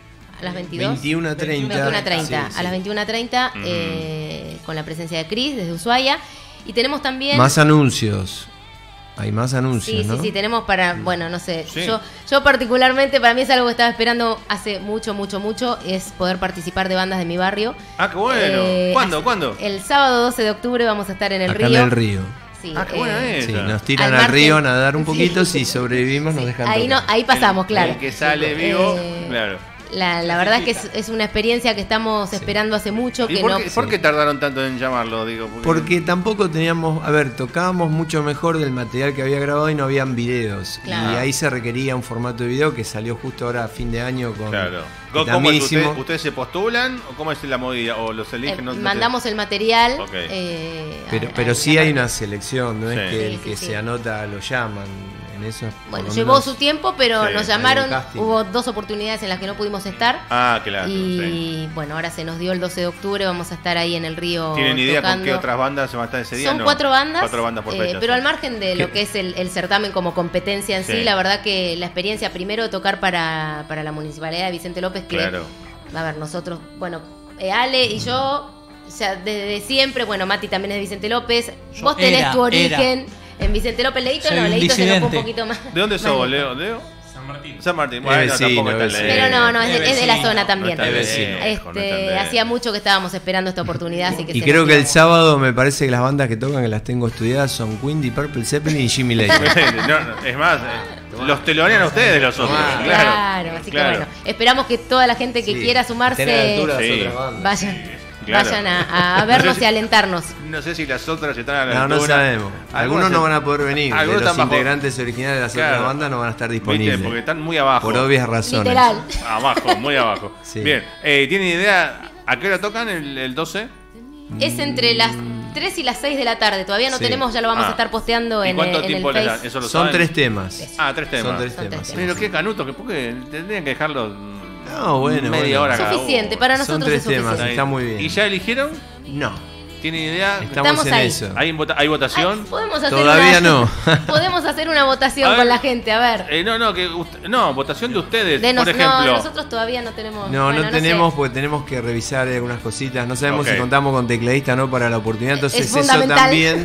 A las veintidós. veintiuno treinta. veintiuno treinta. Sí, sí. A las veintiuno treinta, Ujú. eh, con la presencia de Chris desde Ushuaia. Y tenemos también... Más anuncios. Hay más anuncios, Sí, ¿no? sí, sí, tenemos para, bueno, no sé, Sí. yo, yo particularmente, para mí es algo que estaba esperando hace mucho, mucho, mucho, es poder participar de bandas de mi barrio. Ah, qué bueno. Eh, ¿Cuándo? así- ¿Cuándo? El sábado doce de octubre vamos a estar en el Acá río. en el río. Sí, Ah, qué buena eh, es. Sí, Esa. nos tiran Al al, margen. río a nadar un Sí. poquito, si sobrevivimos nos dejan Ahí, no, tocar. ahí pasamos, El- claro. El que sale vivo, Eh, claro. La, la verdad es que es, es una experiencia que estamos esperando hace mucho, ¿Y que por, no... qué, por qué tardaron tanto en llamarlo? Digo, Porque tampoco teníamos, a ver, tocábamos mucho mejor del material que había grabado y no habían videos. Claro. Y ahí se requería un formato de video que salió justo ahora a fin de año con... Claro. que ¿Cómo también es? ¿Ustedes, hicimos- ¿Ustedes se postulan o cómo es la movida? ¿O los eh, eligen? No- no sé. mandamos el material. Ok. eh, Pero, a- pero a- sí a- hay una selección, no Sí. es que el Sí, sí, que sí. se anota lo llaman. En eso, por Bueno, lo llevó menos- su tiempo, pero Sí, nos hay llamaron. un casting. Hubo dos oportunidades en las que no pudimos estar. Ah, claro. sí. Y bueno, ahora se nos dio el doce de octubre. Vamos a estar ahí en el río. ¿Tienen idea con tocando. qué otras bandas se van a estar ese día? Son No. cuatro bandas. Cuatro bandas por eh, fecha. pero sí. al margen de lo que es el, el certamen como competencia en sí. Sí. la verdad que la experiencia primero de tocar para, para la municipalidad de Vicente López, que Claro. a ver, nosotros, bueno, eh, Ale y yo, ya desde siempre, bueno, Mati también es de Vicente López. Yo Vos tenés era, tu origen en Vicente López. Leito Soy no, un Leito se nos fue un disidente. poquito más. ¿De dónde más sos, lejos. Leo? ¿Leo? San Martín. San Martín. Es Bueno, vecino, tampoco es está vecino. lejos. Pero no, no, es, Es de, es de la vecino. zona No también. está Es lejos, vecino. no está Este, lejos. hacía mucho que estábamos esperando esta oportunidad, así que Y se creo nos que el dio. sábado me parece que las bandas que tocan, que las tengo estudiadas, son Queen, Deep Purple, Zeppelin y Jimmy Lake. No, no, es más, eh, los telonean a ustedes los otros. Tomá. Claro, Claro, así claro. que bueno, esperamos que toda la gente que Sí, quiera estén a la sumarse altura de las Sí. otras bandas. vayan, Claro. vayan a, a vernos No sé si- y alentarnos. No sé si las otras están a la No, no altura. sabemos. Algunos no van a poder venir. De Algunos los están bajo- integrantes originales de las Claro. otras bandas no van a estar ¿Viste? disponibles. Porque están muy abajo. Por obvias razones. Literal. Abajo, muy abajo. Sí. Bien, eh, ¿tienen idea a qué hora tocan el, el doce? Es entre las tres y las seis de la tarde. Todavía no Sí. tenemos, ya lo vamos Ah. a estar posteando ¿Y en, cuánto en el tiempo les dan? Face. ¿Eso lo Son saben? tres temas. Ah, tres temas. Son tres Son temas. tres sí. Pero qué canuto, que porque tendrían que dejarlo No, bueno, media bueno. hora cada Suficiente, uno. para Son nosotros tres es suficiente. temas, está muy bien. ¿Y ya eligieron? No. ¿Tienen idea? Estamos, Estamos en ahí. eso. ¿Hay, vota- hay votación? Ay, podemos hacer Todavía una, no. podemos hacer una votación A ver. con la gente, a ver. Eh, no, no, que usted- no, votación de ustedes, De nos- por ejemplo. no, nosotros todavía no tenemos. No, bueno, no tenemos sé. porque tenemos que revisar algunas cositas. No sabemos Ok. si contamos con tecladista o no para la oportunidad. Entonces Es eso fundamental. también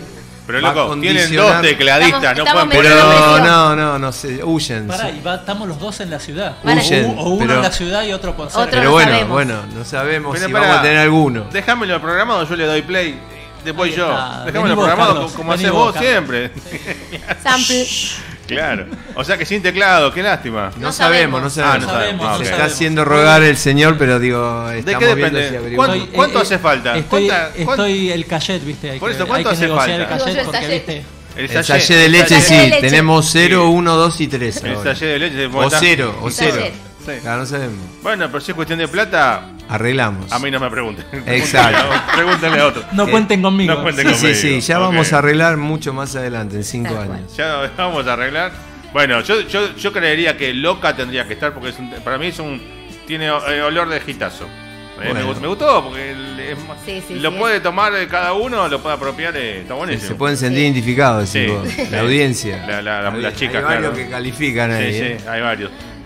Pero va a loco, tienen condicionar- dos tecladistas, Estamos- no estamos pueden metiendo poner. Pero presión. no, no, no sé, huyen. Pará, y va- estamos los dos en la ciudad. Para. O, Huyen, o uno pero- en la ciudad y otro por cerca. Otro Pero no bueno, sabemos. bueno, no sabemos Pero si pará, vamos a tener alguno. Déjamelo programado, yo le doy play. Después Ahí yo. está. Déjamelo Vení vos, programado Carlos. como Vení haces vos, vos Carlos. siempre. Sample. Claro. O sea que sin teclado, qué lástima. No, No sabemos, sabemos. no sabemos. Ah, no sabemos. no Se ok. está sabemos. haciendo rogar el señor, pero digo, ¿De estamos qué viendo depende? si averiguamos. ¿Cuánto- Estoy- cuánto eh, hace falta? Estoy, ¿Cuánta- estoy el cachet, viste. Hay Por que, eso, ¿cuánto hay que hace negociar falta? el cachet Digo yo, el porque, sachet. viste. El sachet de leche, sachet sí, de leche. tenemos cero, uno, dos y tres. El ahora. sachet de leche. O cero, o cero. Sachet. Sí. Claro, no sabemos. Bueno, pero si es cuestión de plata, Arreglamos. a mí no me pregunten. Exacto. Pregúntenle a otro. No Eh, cuenten conmigo. no cuenten Sí, conmigo. sí, sí, ya Ok. vamos a arreglar mucho más adelante, en cinco Tal cual. años. Ya vamos a arreglar. Bueno, yo, yo, yo creería que Loca tendría que estar porque es un- para mí es un tiene eh, olor de gitazo. Eh, me, Bueno. gustó, me gustó porque el- es más- Sí, sí, lo sí, puede tomar eh, cada uno, lo puede apropiar, eh, está Sí, buenísimo. se pueden sentir Sí. identificados, Sí. decís vos, Sí. la audiencia. La- la- la- Está las bien, chicas, hay varios claro. que califican ahí. Sí, ¿eh? sí, hay varios.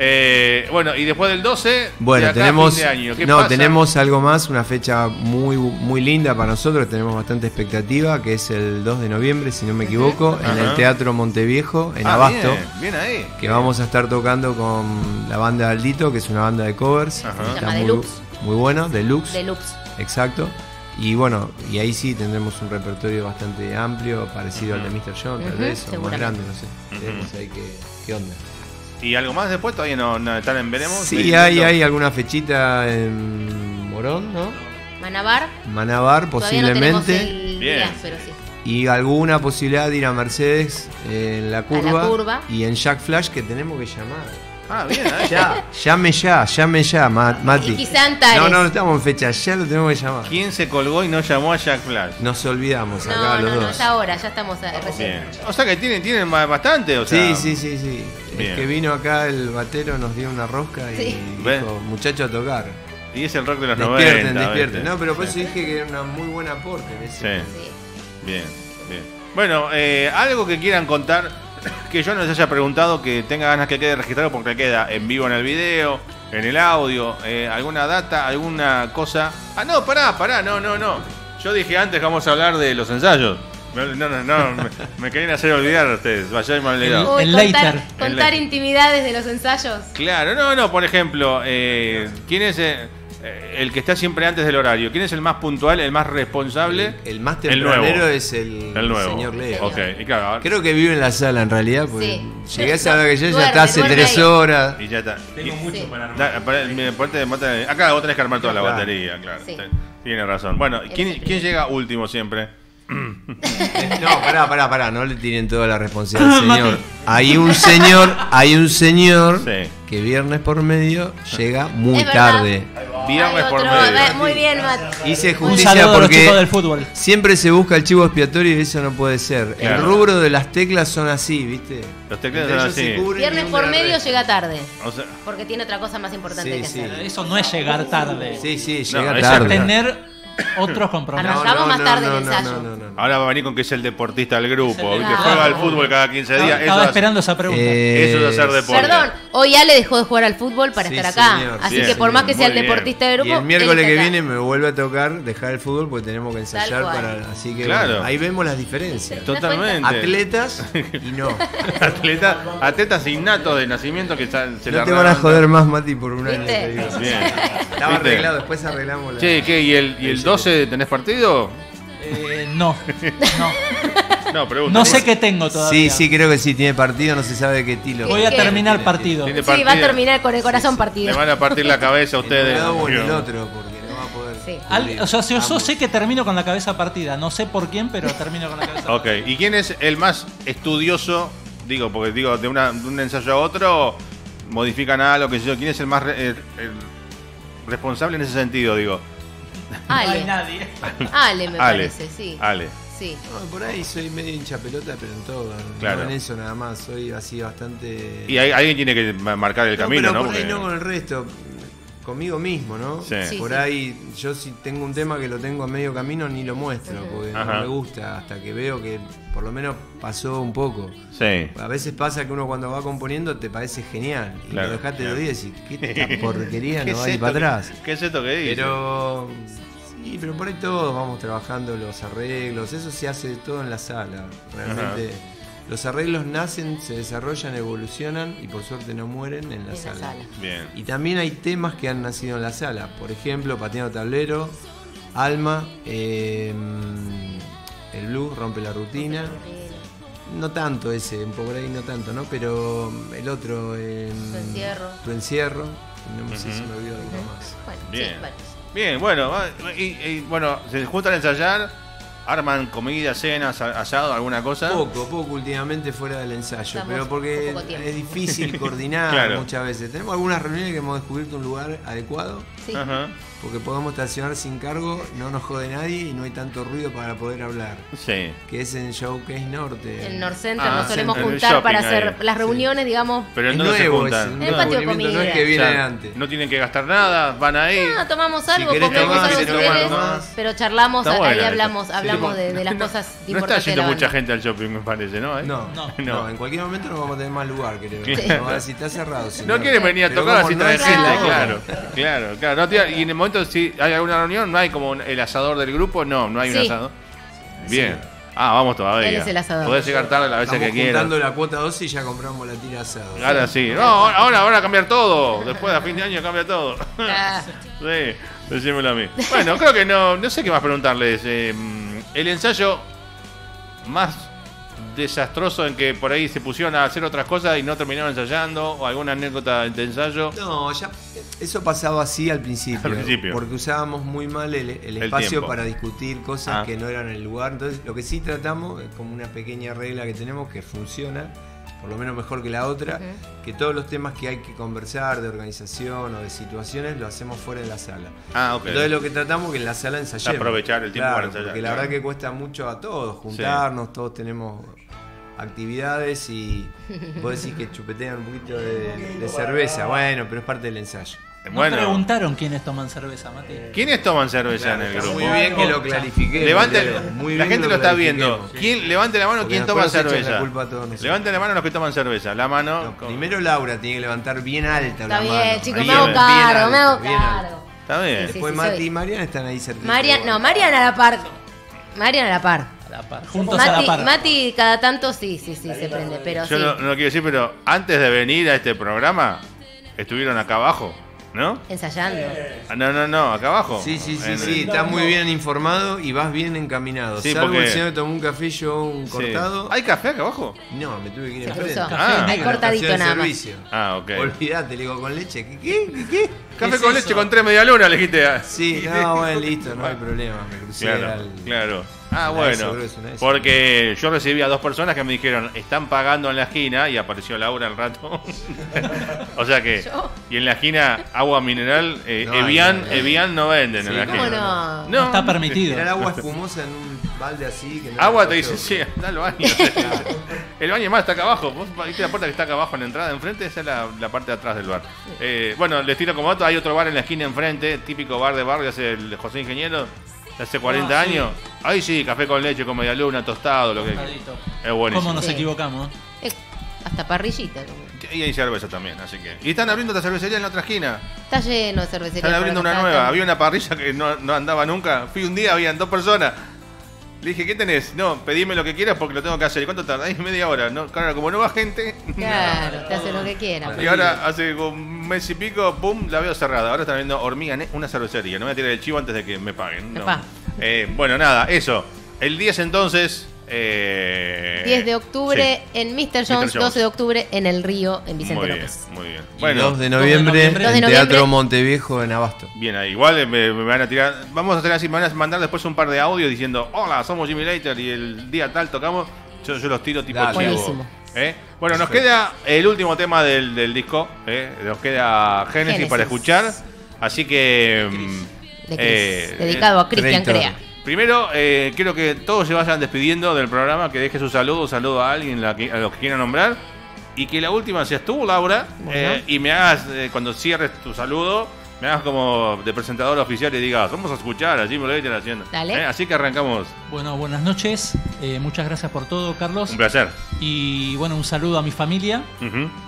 Eh, bueno, y después del doce, Bueno, de acá a tenemos, fin de año, ¿qué no, pasa? tenemos algo más, una fecha muy muy linda para nosotros, tenemos bastante expectativa, que es el dos de noviembre, si no me equivoco, en Ajá. el Teatro Monteviejo, en Ah, Abasto, Bien, bien ahí. que vamos a estar tocando con la banda Aldito, que es una banda de covers, Ajá. está Se llama muy, Deluxe. muy bueno, Deluxe, Deluxe. exacto. Y bueno, y ahí sí tendremos un repertorio bastante amplio, parecido al de mister John, tal Ujú, vez, o más seguramente. grande, no sé. Veremos ahí qué, qué onda. ¿Y algo más después? Todavía no, no están en veremos. Sí, ¿De- hay, de- hay alguna fechita en Morón, ¿no? Manabar. Manabar Todavía no tenemos posiblemente. el Bien. día, pero sí. Y alguna posibilidad de ir a Mercedes eh, en la curva, curva. y en Jack Flash que tenemos que llamar. Ah, bien, ahí. Ya, llame ya, llame ya, Ma- Mati. Y quizá Antares. No, no, no estamos en fecha, ya lo tenemos que llamar. ¿Quién se colgó y no llamó a Jack Flash? Nos olvidamos acá No, los no, no, dos. ya ahora, ya estamos eh, recién. Bien. O sea que tienen, tienen ba- bastante, o sea. Sí, sí, sí, sí. Bien. El que vino acá, el batero, nos dio una rosca y Sí. ¿Ves? dijo, muchacho a tocar. Y es el rock de los Despierten, noventa. despierten. ¿viste? No, pero por eso Sí. dije que era una muy buena aporte. en ese Sí. momento. Sí. Bien, bien. Bueno, eh, algo que quieran contar que yo no les haya preguntado, que tenga ganas que quede registrado porque queda en vivo en el video, en el audio, eh, alguna data, alguna cosa. Ah, no, pará, pará, no, no, no. Yo dije antes que vamos a hablar de los ensayos. No, no, no, no, me, me querían hacer olvidar ustedes. Vaya y me han olvidado. Uy, El contar, later. contar El later. intimidades de los ensayos. Claro, no, no, por ejemplo, eh, ¿quién es eh, eh, el que está siempre antes del horario? ¿Quién es el más puntual, el más responsable? El más El nuevo. tempranero es el, El nuevo. señor Leo. Ok, y claro, ahora- Creo que vive en la sala en realidad, porque Sí. llegué a esa hora que yo ya Duerme, está hace duerme tres ahí. horas. y ya está. Tengo Y- mucho Sí. para armar. Da- para- me- ponte- ponte- acá vos tenés que armar toda la Claro. batería, claro. Sí. Tiene razón. Bueno, ¿quién, Ese ¿quién llega último siempre? No, pará, pará, pará, no le tiren toda la responsabilidad al señor. Hay un señor, hay un señor Sí. que viernes por medio llega muy Es verdad. tarde. Viernes Hay por otro, medio. va- Muy bien, Matt. Hice Un justicia saludo a los chicos del porque fútbol. siempre se busca el chivo expiatorio y eso no puede ser. Claro. El rubro de las teclas son así, ¿viste? Los teclados Entre son ellos se así. cubren Viernes y por uno medio arregla. llega tarde. O sea, Porque tiene otra cosa más importante Sí, que sí. hacer. Eso no es llegar tarde. Sí, sí, No, llega es tarde. Tener otros compromisos. Arrancamos más tarde el no, ensayo. no, no, no, no. ahora va a venir con que es el deportista del grupo, Es el ¿viste? del- Juega al Ah. fútbol cada quince días. Estaba, Eso estaba es- esperando esa pregunta. Eh, Eso es hacer deporte. Perdón, hoy Ale dejó de jugar al fútbol para Sí, estar acá. señor. Así Bien, que por más que muy sea el bien. deportista del grupo. Y el miércoles él que está acá. viene me vuelve a tocar dejar el fútbol porque tenemos que ensayar cual. para. Así que Claro. bueno, ahí vemos las diferencias. Totalmente. Atletas y no. Atleta- atletas innatos de nacimiento que sa- se No la te van a arrancan. joder más, Mati, por un año. ¿Viste? Te digo. Bien. Estaba ¿Viste? arreglado, después arreglamos la. Che, ¿qué? ¿Y el, y el doce tenés partido? Eh, no, no. No, pregunta. No sé qué tengo todavía. Sí, sí, creo que sí tiene partido, no se sabe de qué estilo. Voy a ¿Qué? terminar partido. Tiene Sí, va a partido. terminar con el corazón Le partido. van a partir la cabeza a En ustedes. un lado o en el Digo, otro, porque no va a poder. Sí. Al- o sea, yo, yo Ambos. sé que termino con la cabeza partida. No sé por quién, pero termino con la cabeza Ok, ¿y quién es el más estudioso? Digo, porque digo, de, una, de un ensayo a otro, modifican algo, que sé yo. ¿Quién es el más re- el- el responsable en ese sentido, digo? Ale. nadie. Ale, me Ale. parece, sí. Ale. Sí. No, por ahí soy medio hincha pelota, pero en todo. Claro. No en eso nada más, soy así bastante. Y hay- alguien tiene que ma- marcar el No, camino, pero ¿no? por ahí Porque- no con el resto, conmigo mismo, ¿no? Sí. Sí, Por sí. ahí, yo si tengo un tema que lo tengo a medio camino, ni lo muestro, porque Ajá. no me gusta, hasta que veo que por lo menos pasó un poco. Sí. A veces pasa que uno cuando va componiendo te parece genial, y Claro, lo dejaste claro. de oír y decís, qué esta porquería ¿Qué no es va a ir esto para que- atrás. ¿Qué es esto que dice? Pero Y pero por ahí todos vamos trabajando los arreglos, eso se hace todo en la sala. Realmente Ajá. los arreglos nacen, se desarrollan, evolucionan y por suerte no mueren en la, En la sala. sala. Bien. Y también hay temas que han nacido en la sala. Por ejemplo, Pateando Tablero, Alma, eh, el blues, Rompe la Rutina. No tanto ese, un poco por ahí no tanto, ¿no? Pero el otro... eh, Tu encierro. Tu encierro. No sé Ujú. si me olvido alguno más. Bueno, Bien. sí, varios. Bien, bueno, va- y, y, bueno, se juntan a ensayar, arman comida, cenas, a- asado, alguna cosa. Poco, poco últimamente fuera del ensayo, Estamos pero porque con poco tiempo. es difícil coordinar Claro. muchas veces. Tenemos algunas reuniones que hemos descubierto un lugar adecuado, Sí. Ajá. porque podemos estacionar sin cargo, no nos jode nadie y no hay tanto ruido para poder hablar. Sí. Que es en Showcase Norte. En North Center Ah, nos solemos en el juntar para shopping hacer ahí. las reuniones, digamos. Pero Es no se nuevo, juntan. es un En el patio de descubrimiento, no es comida. que O viene sea, de antes. no tienen que gastar nada, van ahí. Ah, tomamos algo, querés comemos tomar, algo si si no, querés, tomás. pero charlamos, Está ahí bueno eso. hablamos, Sí. hablamos de, de las No- cosas No está importantes de yendo la mucha banda. gente al shopping, me parece, ¿no? ¿Eh? No, No. no, No. en cualquier momento nos vamos a tener más lugar, creo. Claro. No, a ver si está cerrado. No señor. quieren venir a Pero tocar como así no traen es gente, la hora. claro, claro, claro. No tiene- y en el momento si hay alguna reunión, no hay como un- el asador del grupo, no, no hay un Sí. asador. Bien. Ah, vamos todavía. Él es el asador. Podés llegar tarde las veces Estamos que quieras. juntando la cuota doce y ya compramos la tira asada. Ahora sí. No, ahora, ahora van a cambiar todo. Después de fin de año cambia todo. Ah, Sí, decímelo a mí. Bueno, creo que no, no sé qué más preguntarles. Eh, el ensayo más desastroso en que por ahí se pusieron a hacer otras cosas y no terminaron ensayando, o alguna anécdota de ensayo. No, ya eso pasaba así al principio, Al principio. porque usábamos muy mal el, el El espacio tiempo. para discutir cosas Ah. que no eran el lugar. Entonces, lo que sí tratamos es como una pequeña regla que tenemos que funciona, por lo menos mejor que la otra, que todos los temas que hay que conversar de organización o de situaciones lo hacemos fuera de la sala. Ah, ok. Entonces lo que tratamos es que en la sala ensayemos. Aprovechar el tiempo Claro, para ensayar, porque la claro. verdad que cuesta mucho a todos juntarnos, todos tenemos actividades y vos decís que chupetean un poquito de, de cerveza. Bueno, pero es parte del ensayo. No Bueno, preguntaron quiénes toman cerveza, Mati. ¿quiénes toman cerveza Claro, en el está grupo? muy bien que lo clarifique. Levante, Muy la bien gente que lo está viendo. clarifiquemos. ¿Quién, levante la mano Porque quién después toma nos echan cerveza. la culpa a todos nosotros. Levante la mano los que toman cerveza. La mano. No, con- primero Laura tiene que levantar bien alta está la bien, mano. chicos, Ahí me hago bien cargo, me hago alta, bien alta. cargo. Está bien. Sí, Después sí, Mati soy. y Mariana están ahí cerca. Marian, no, Marian a la par. Marian a la par. A la par. Juntos a la Mati, par. Mati cada tanto sí, sí, sí, se prende, pero Yo sí. no, no quiero decir, pero antes de venir a este programa, estuvieron acá abajo, ¿no? Ensayando. Ah, No, no, no, acá abajo. Sí, sí, sí, En- sí, estás muy bien informado y vas bien encaminado. Sí, Salvo porque- el señor que tomó un café y yo un Sí. cortado. ¿Hay café acá abajo? No, me tuve que ir Se enfrente. cruzó. Ah. Hay En la cortadito estación de nada más. servicio. Ah, ok. Olvídate, le digo, con leche. ¿Qué? ¿Qué? ¿Qué? ¿Qué? Café ¿Qué es con eso? leche con tres media luna, le dijiste. Sí, no, bueno, listo, no hay problema. Me crucé Claro, al. claro. Ah, a bueno. eso, grueso, a eso. Porque yo recibí a dos personas que me dijeron, están pagando en la esquina, y apareció Laura al rato. O sea que, ¿Yo? y en la esquina, agua mineral, eh, No, Evian, no, no. Evian no venden Sí, en la ¿Cómo esquina. no? No está permitido. Era el agua espumosa en un balde así. Que no Agua era te dice, mucho. sí, anda al baño. El baño más está acá abajo. Vos viste la puerta que está acá abajo en la entrada, enfrente, esa es la, la parte de atrás del bar. Eh, bueno, les tiro como dato, hay otro bar en la esquina enfrente, típico bar de barrio, que hace el José Ingeniero, de hace cuarenta Ah, sí. años. Ahí sí, café con leche, con media luna, tostado, lo que Tostadito. es buenísimo. ¿Cómo nos Sí. equivocamos? Eh, hasta parrillita. Y hay cerveza también, así que. Y están abriendo otra cervecería en la otra esquina. Está lleno de cervecería. Están abriendo por una acá, nueva. está- Había una parrilla que no, no andaba nunca. Fui un día, habían dos personas. Le dije, ¿qué tenés? No, pedime lo que quieras porque lo tengo que hacer. ¿Y cuánto tardáis? Media hora. No, claro, como no va gente. Claro, te hace lo que quiera. Y ahora, hace como un mes y pico, pum, la veo cerrada. Ahora están viendo Hormiga, Ne- una cervecería. No me voy a tirar el chivo antes de que me paguen. No. Epa. Eh, bueno, nada, eso. El diez entonces. Eh, diez de octubre sí. en mister mister Jones, Jones. doce de octubre en El Río, en Vicente Muy bien, López. muy bien. Y Bueno, dos de noviembre, noviembre. dos de en noviembre. Teatro Monteviejo en Abasto. bien, ahí. Igual eh, me, me van a tirar. Vamos a hacer así, me van a mandar después un par de audios diciendo: hola, somos Jimmy Later y el día tal tocamos. Yo, yo los tiro tipo Dale. chivo. Buenísimo. ¿Eh? Bueno, nos Perfecto. queda el último tema del, del disco. ¿eh? Nos queda Génesis, Génesis. para escuchar. Así que. mm, De Chris, eh, dedicado a Cristian Traitor. Crea. Primero, eh, quiero que todos se vayan despidiendo del programa, que deje su saludo, un saludo a alguien, la que- a los que quieran nombrar. Y que la última seas tú, Laura, Bueno. eh, y me hagas, eh, cuando cierres tu saludo, me hagas como de presentador oficial y digas, vamos a escuchar a Jimmy Later haciendo. Dale. Eh, Así que arrancamos. Bueno, buenas noches. Eh, muchas gracias por todo, Carlos. Un placer. Y bueno, un saludo a mi familia. Ujú.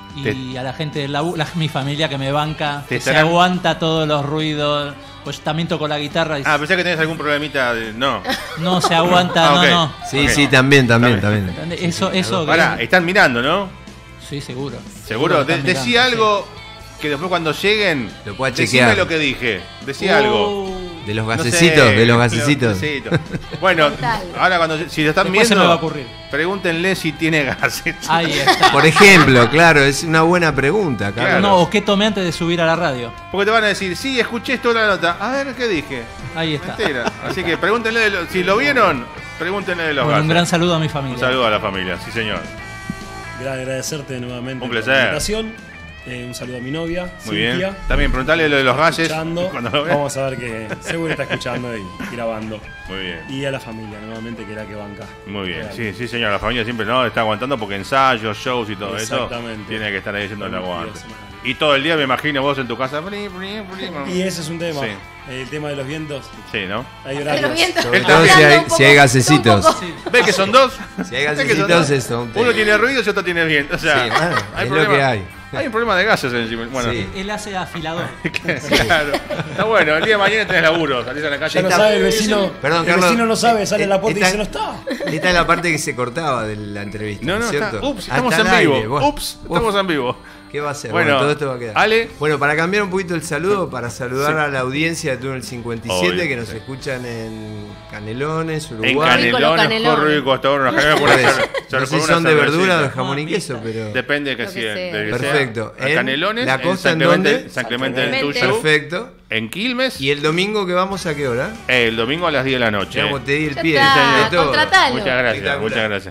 Y Te- a la gente de la, la- mi familia que me banca, Te que se estarán- aguanta todos los ruidos. Pues también toco la guitarra y Ah, pensé que tenés algún problemita. De... No. no se aguanta, Ah, ok. no, no. Sí, Ok. sí, también, también, también. Eso, eso. Pará, están mirando, ¿no? Sí, seguro. ¿Seguro? que De- están decí mirando, algo que después cuando lleguen. Lo pueda decime chequear. lo que dije. Decí sí. algo. Uh, De los No sé, gasecitos, de los gasecitos. gasecitos. Bueno, Total. ahora cuando si lo están Después se viendo, me va a ocurrir. pregúntenle si tiene gases. Ahí está. Por ejemplo, claro, es una buena pregunta, Carlos. Claro. No, o qué tomé antes de subir a la radio. Porque te van a decir, sí, escuché esto en la nota. A ver, ¿qué dije? Ahí está. Mentira. Así que pregúntenle, de lo- si lo vieron, pregúntenle de los Bueno, un gases. gran saludo a mi familia. Un saludo a la familia, sí señor. Gra- Agradecerte nuevamente Un por placer. la invitación. Eh, un saludo a mi novia, Muy Cintia. bien. También preguntarle lo de los gases. Escuchando. Cuando lo vean. Vamos a ver que seguro está escuchando y, y grabando. Muy bien. Y a la familia, nuevamente, que era que banca. Muy bien, Real. sí, sí señor, la familia siempre no está aguantando porque ensayos, shows y todo eso Exactamente. tiene que estar ahí haciendo el Todos los aguante. días, semana. Y todo el día me imagino vos en tu casa. bri, bri, bri, Y ese es un tema. Sí. El tema de los vientos. Sí, ¿no? Hay Pero horarios. viendo- Sobre todo si hablando hay- un poco- si hay gasecitos. un poco- ¿Ves que son dos? Si hay ¿Ves que gasecitos, son dos? es un tema. Uno tiene ruido y otro tiene viento. O sea, Sí, bueno, hay es lo problema- que hay. Hay un problema de gases encima. Bueno, Sí. Él hace afilador. claro. Está bueno, el día de mañana tenés laburo, salís a la calle. Ya no Está- sabe el vecino. Perdón, el Carlos. vecino no sabe, sale a la puerta y Esta- dice, no está. Esta es la parte que se cortaba de la entrevista, No, no, ¿cierto? está, ups, Ah, estamos está en al vivo. aire, bueno. Ups, estamos en vivo. ¿Qué va a ser? Bueno, Bueno, todo esto va a quedar. Ale. Bueno, para cambiar un poquito el saludo, para saludar Sí. a la audiencia de Túnel cincuenta y siete Obvio, que nos sí. escuchan en Canelones, En Uruguay. Rico los canelones, canelones. corre rico hasta ahora. Nos queremos Por poner eso. cer- No sé con si una son de cervecita. verdura o de jamón y queso, pero. Depende de que Lo que sea. sea. de que sea. Perfecto. A En Canelones, la en costa, San ¿en Clemente, dónde? San Clemente del Clemente. Tuyo. Perfecto. En Quilmes. ¿Y el domingo que vamos a qué hora? El domingo a las diez de la noche. Digamos, te di el Ya pie. está, de todo. contratalo. Muchas gracias, Espectacular. muchas gracias.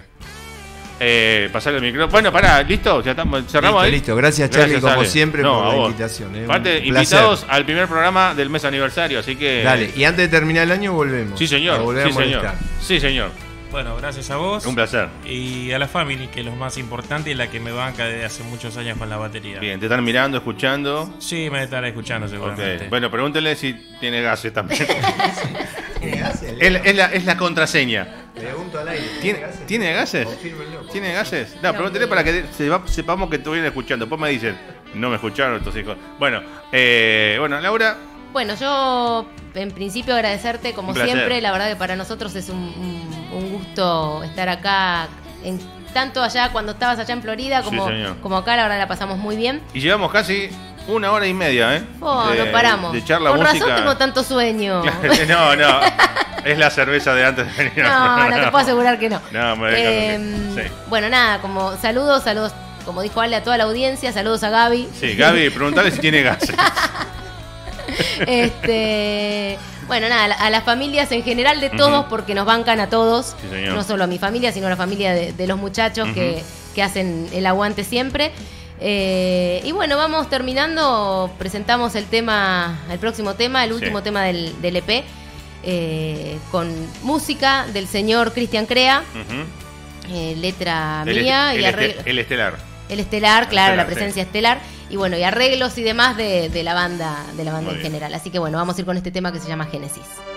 Eh, pasarle el micrófono. Bueno, pará, ¿listo? Ya estamos, cerramos Listo, ahí. listo. Gracias, Charlie, como Ale. siempre, No, por a la vos. invitación, eh, un Aparte, placer. invitados al primer programa del mes aniversario, así que. Dale, y antes de terminar el año volvemos. Sí, señor. Nos volvemos Sí, a señor. molestar. Sí, señor. Bueno, gracias a vos. Un placer. Y a la family, que es lo más importante y la que me banca desde hace muchos años con la batería. Bien, te están mirando, escuchando. Sí, me estará escuchando seguramente. Ok. Bueno, pregúntele si tiene gases también. ¿Tiene gases? es, la- es la, es la contraseña. Pregunto al aire. ¿Tiene, ¿Tiene gases? Confírmenlo. ¿Tiene gases? No, pregúntele para que sepa- sepamos que estuvieron escuchando. Después me dicen, no me escucharon estos hijos. Bueno, eh, bueno, Laura, Bueno, yo en principio agradecerte como Un placer. siempre, la verdad que para nosotros es un, un- un gusto estar acá, en, tanto allá cuando estabas allá en Florida como, Sí, señor. como acá, la verdad la pasamos muy bien. y llevamos casi una hora y media, ¿eh? Oh, de, no paramos. De charla Con música. razón tengo tanto sueño. no, no. Es la cerveza de antes de venir. No, no te puedo asegurar que no. No, me dejan Eh, dormir. Sí. Bueno, nada, como saludos, saludos, como dijo Ale, a toda la audiencia, saludos a Gaby. Sí, Gaby, preguntale si tiene gases. Este, bueno, nada, a las familias en general de todos, Ujú. porque nos bancan a todos, Sí, señor. no solo a mi familia, sino a la familia de, de los muchachos que, que hacen el aguante siempre. Eh, y bueno, vamos terminando, presentamos el tema, el próximo tema, el último Sí. tema del, del E P, eh, con música del señor Cristian Crea, Ujú. eh, letra El, mía el y este- arreglo. el estelar. El estelar, claro, estelar, la presencia estelar. Y bueno, y arreglos y demás de, de la banda, de la banda Muy en bien. general. Así que bueno, vamos a ir con este tema que se llama Génesis.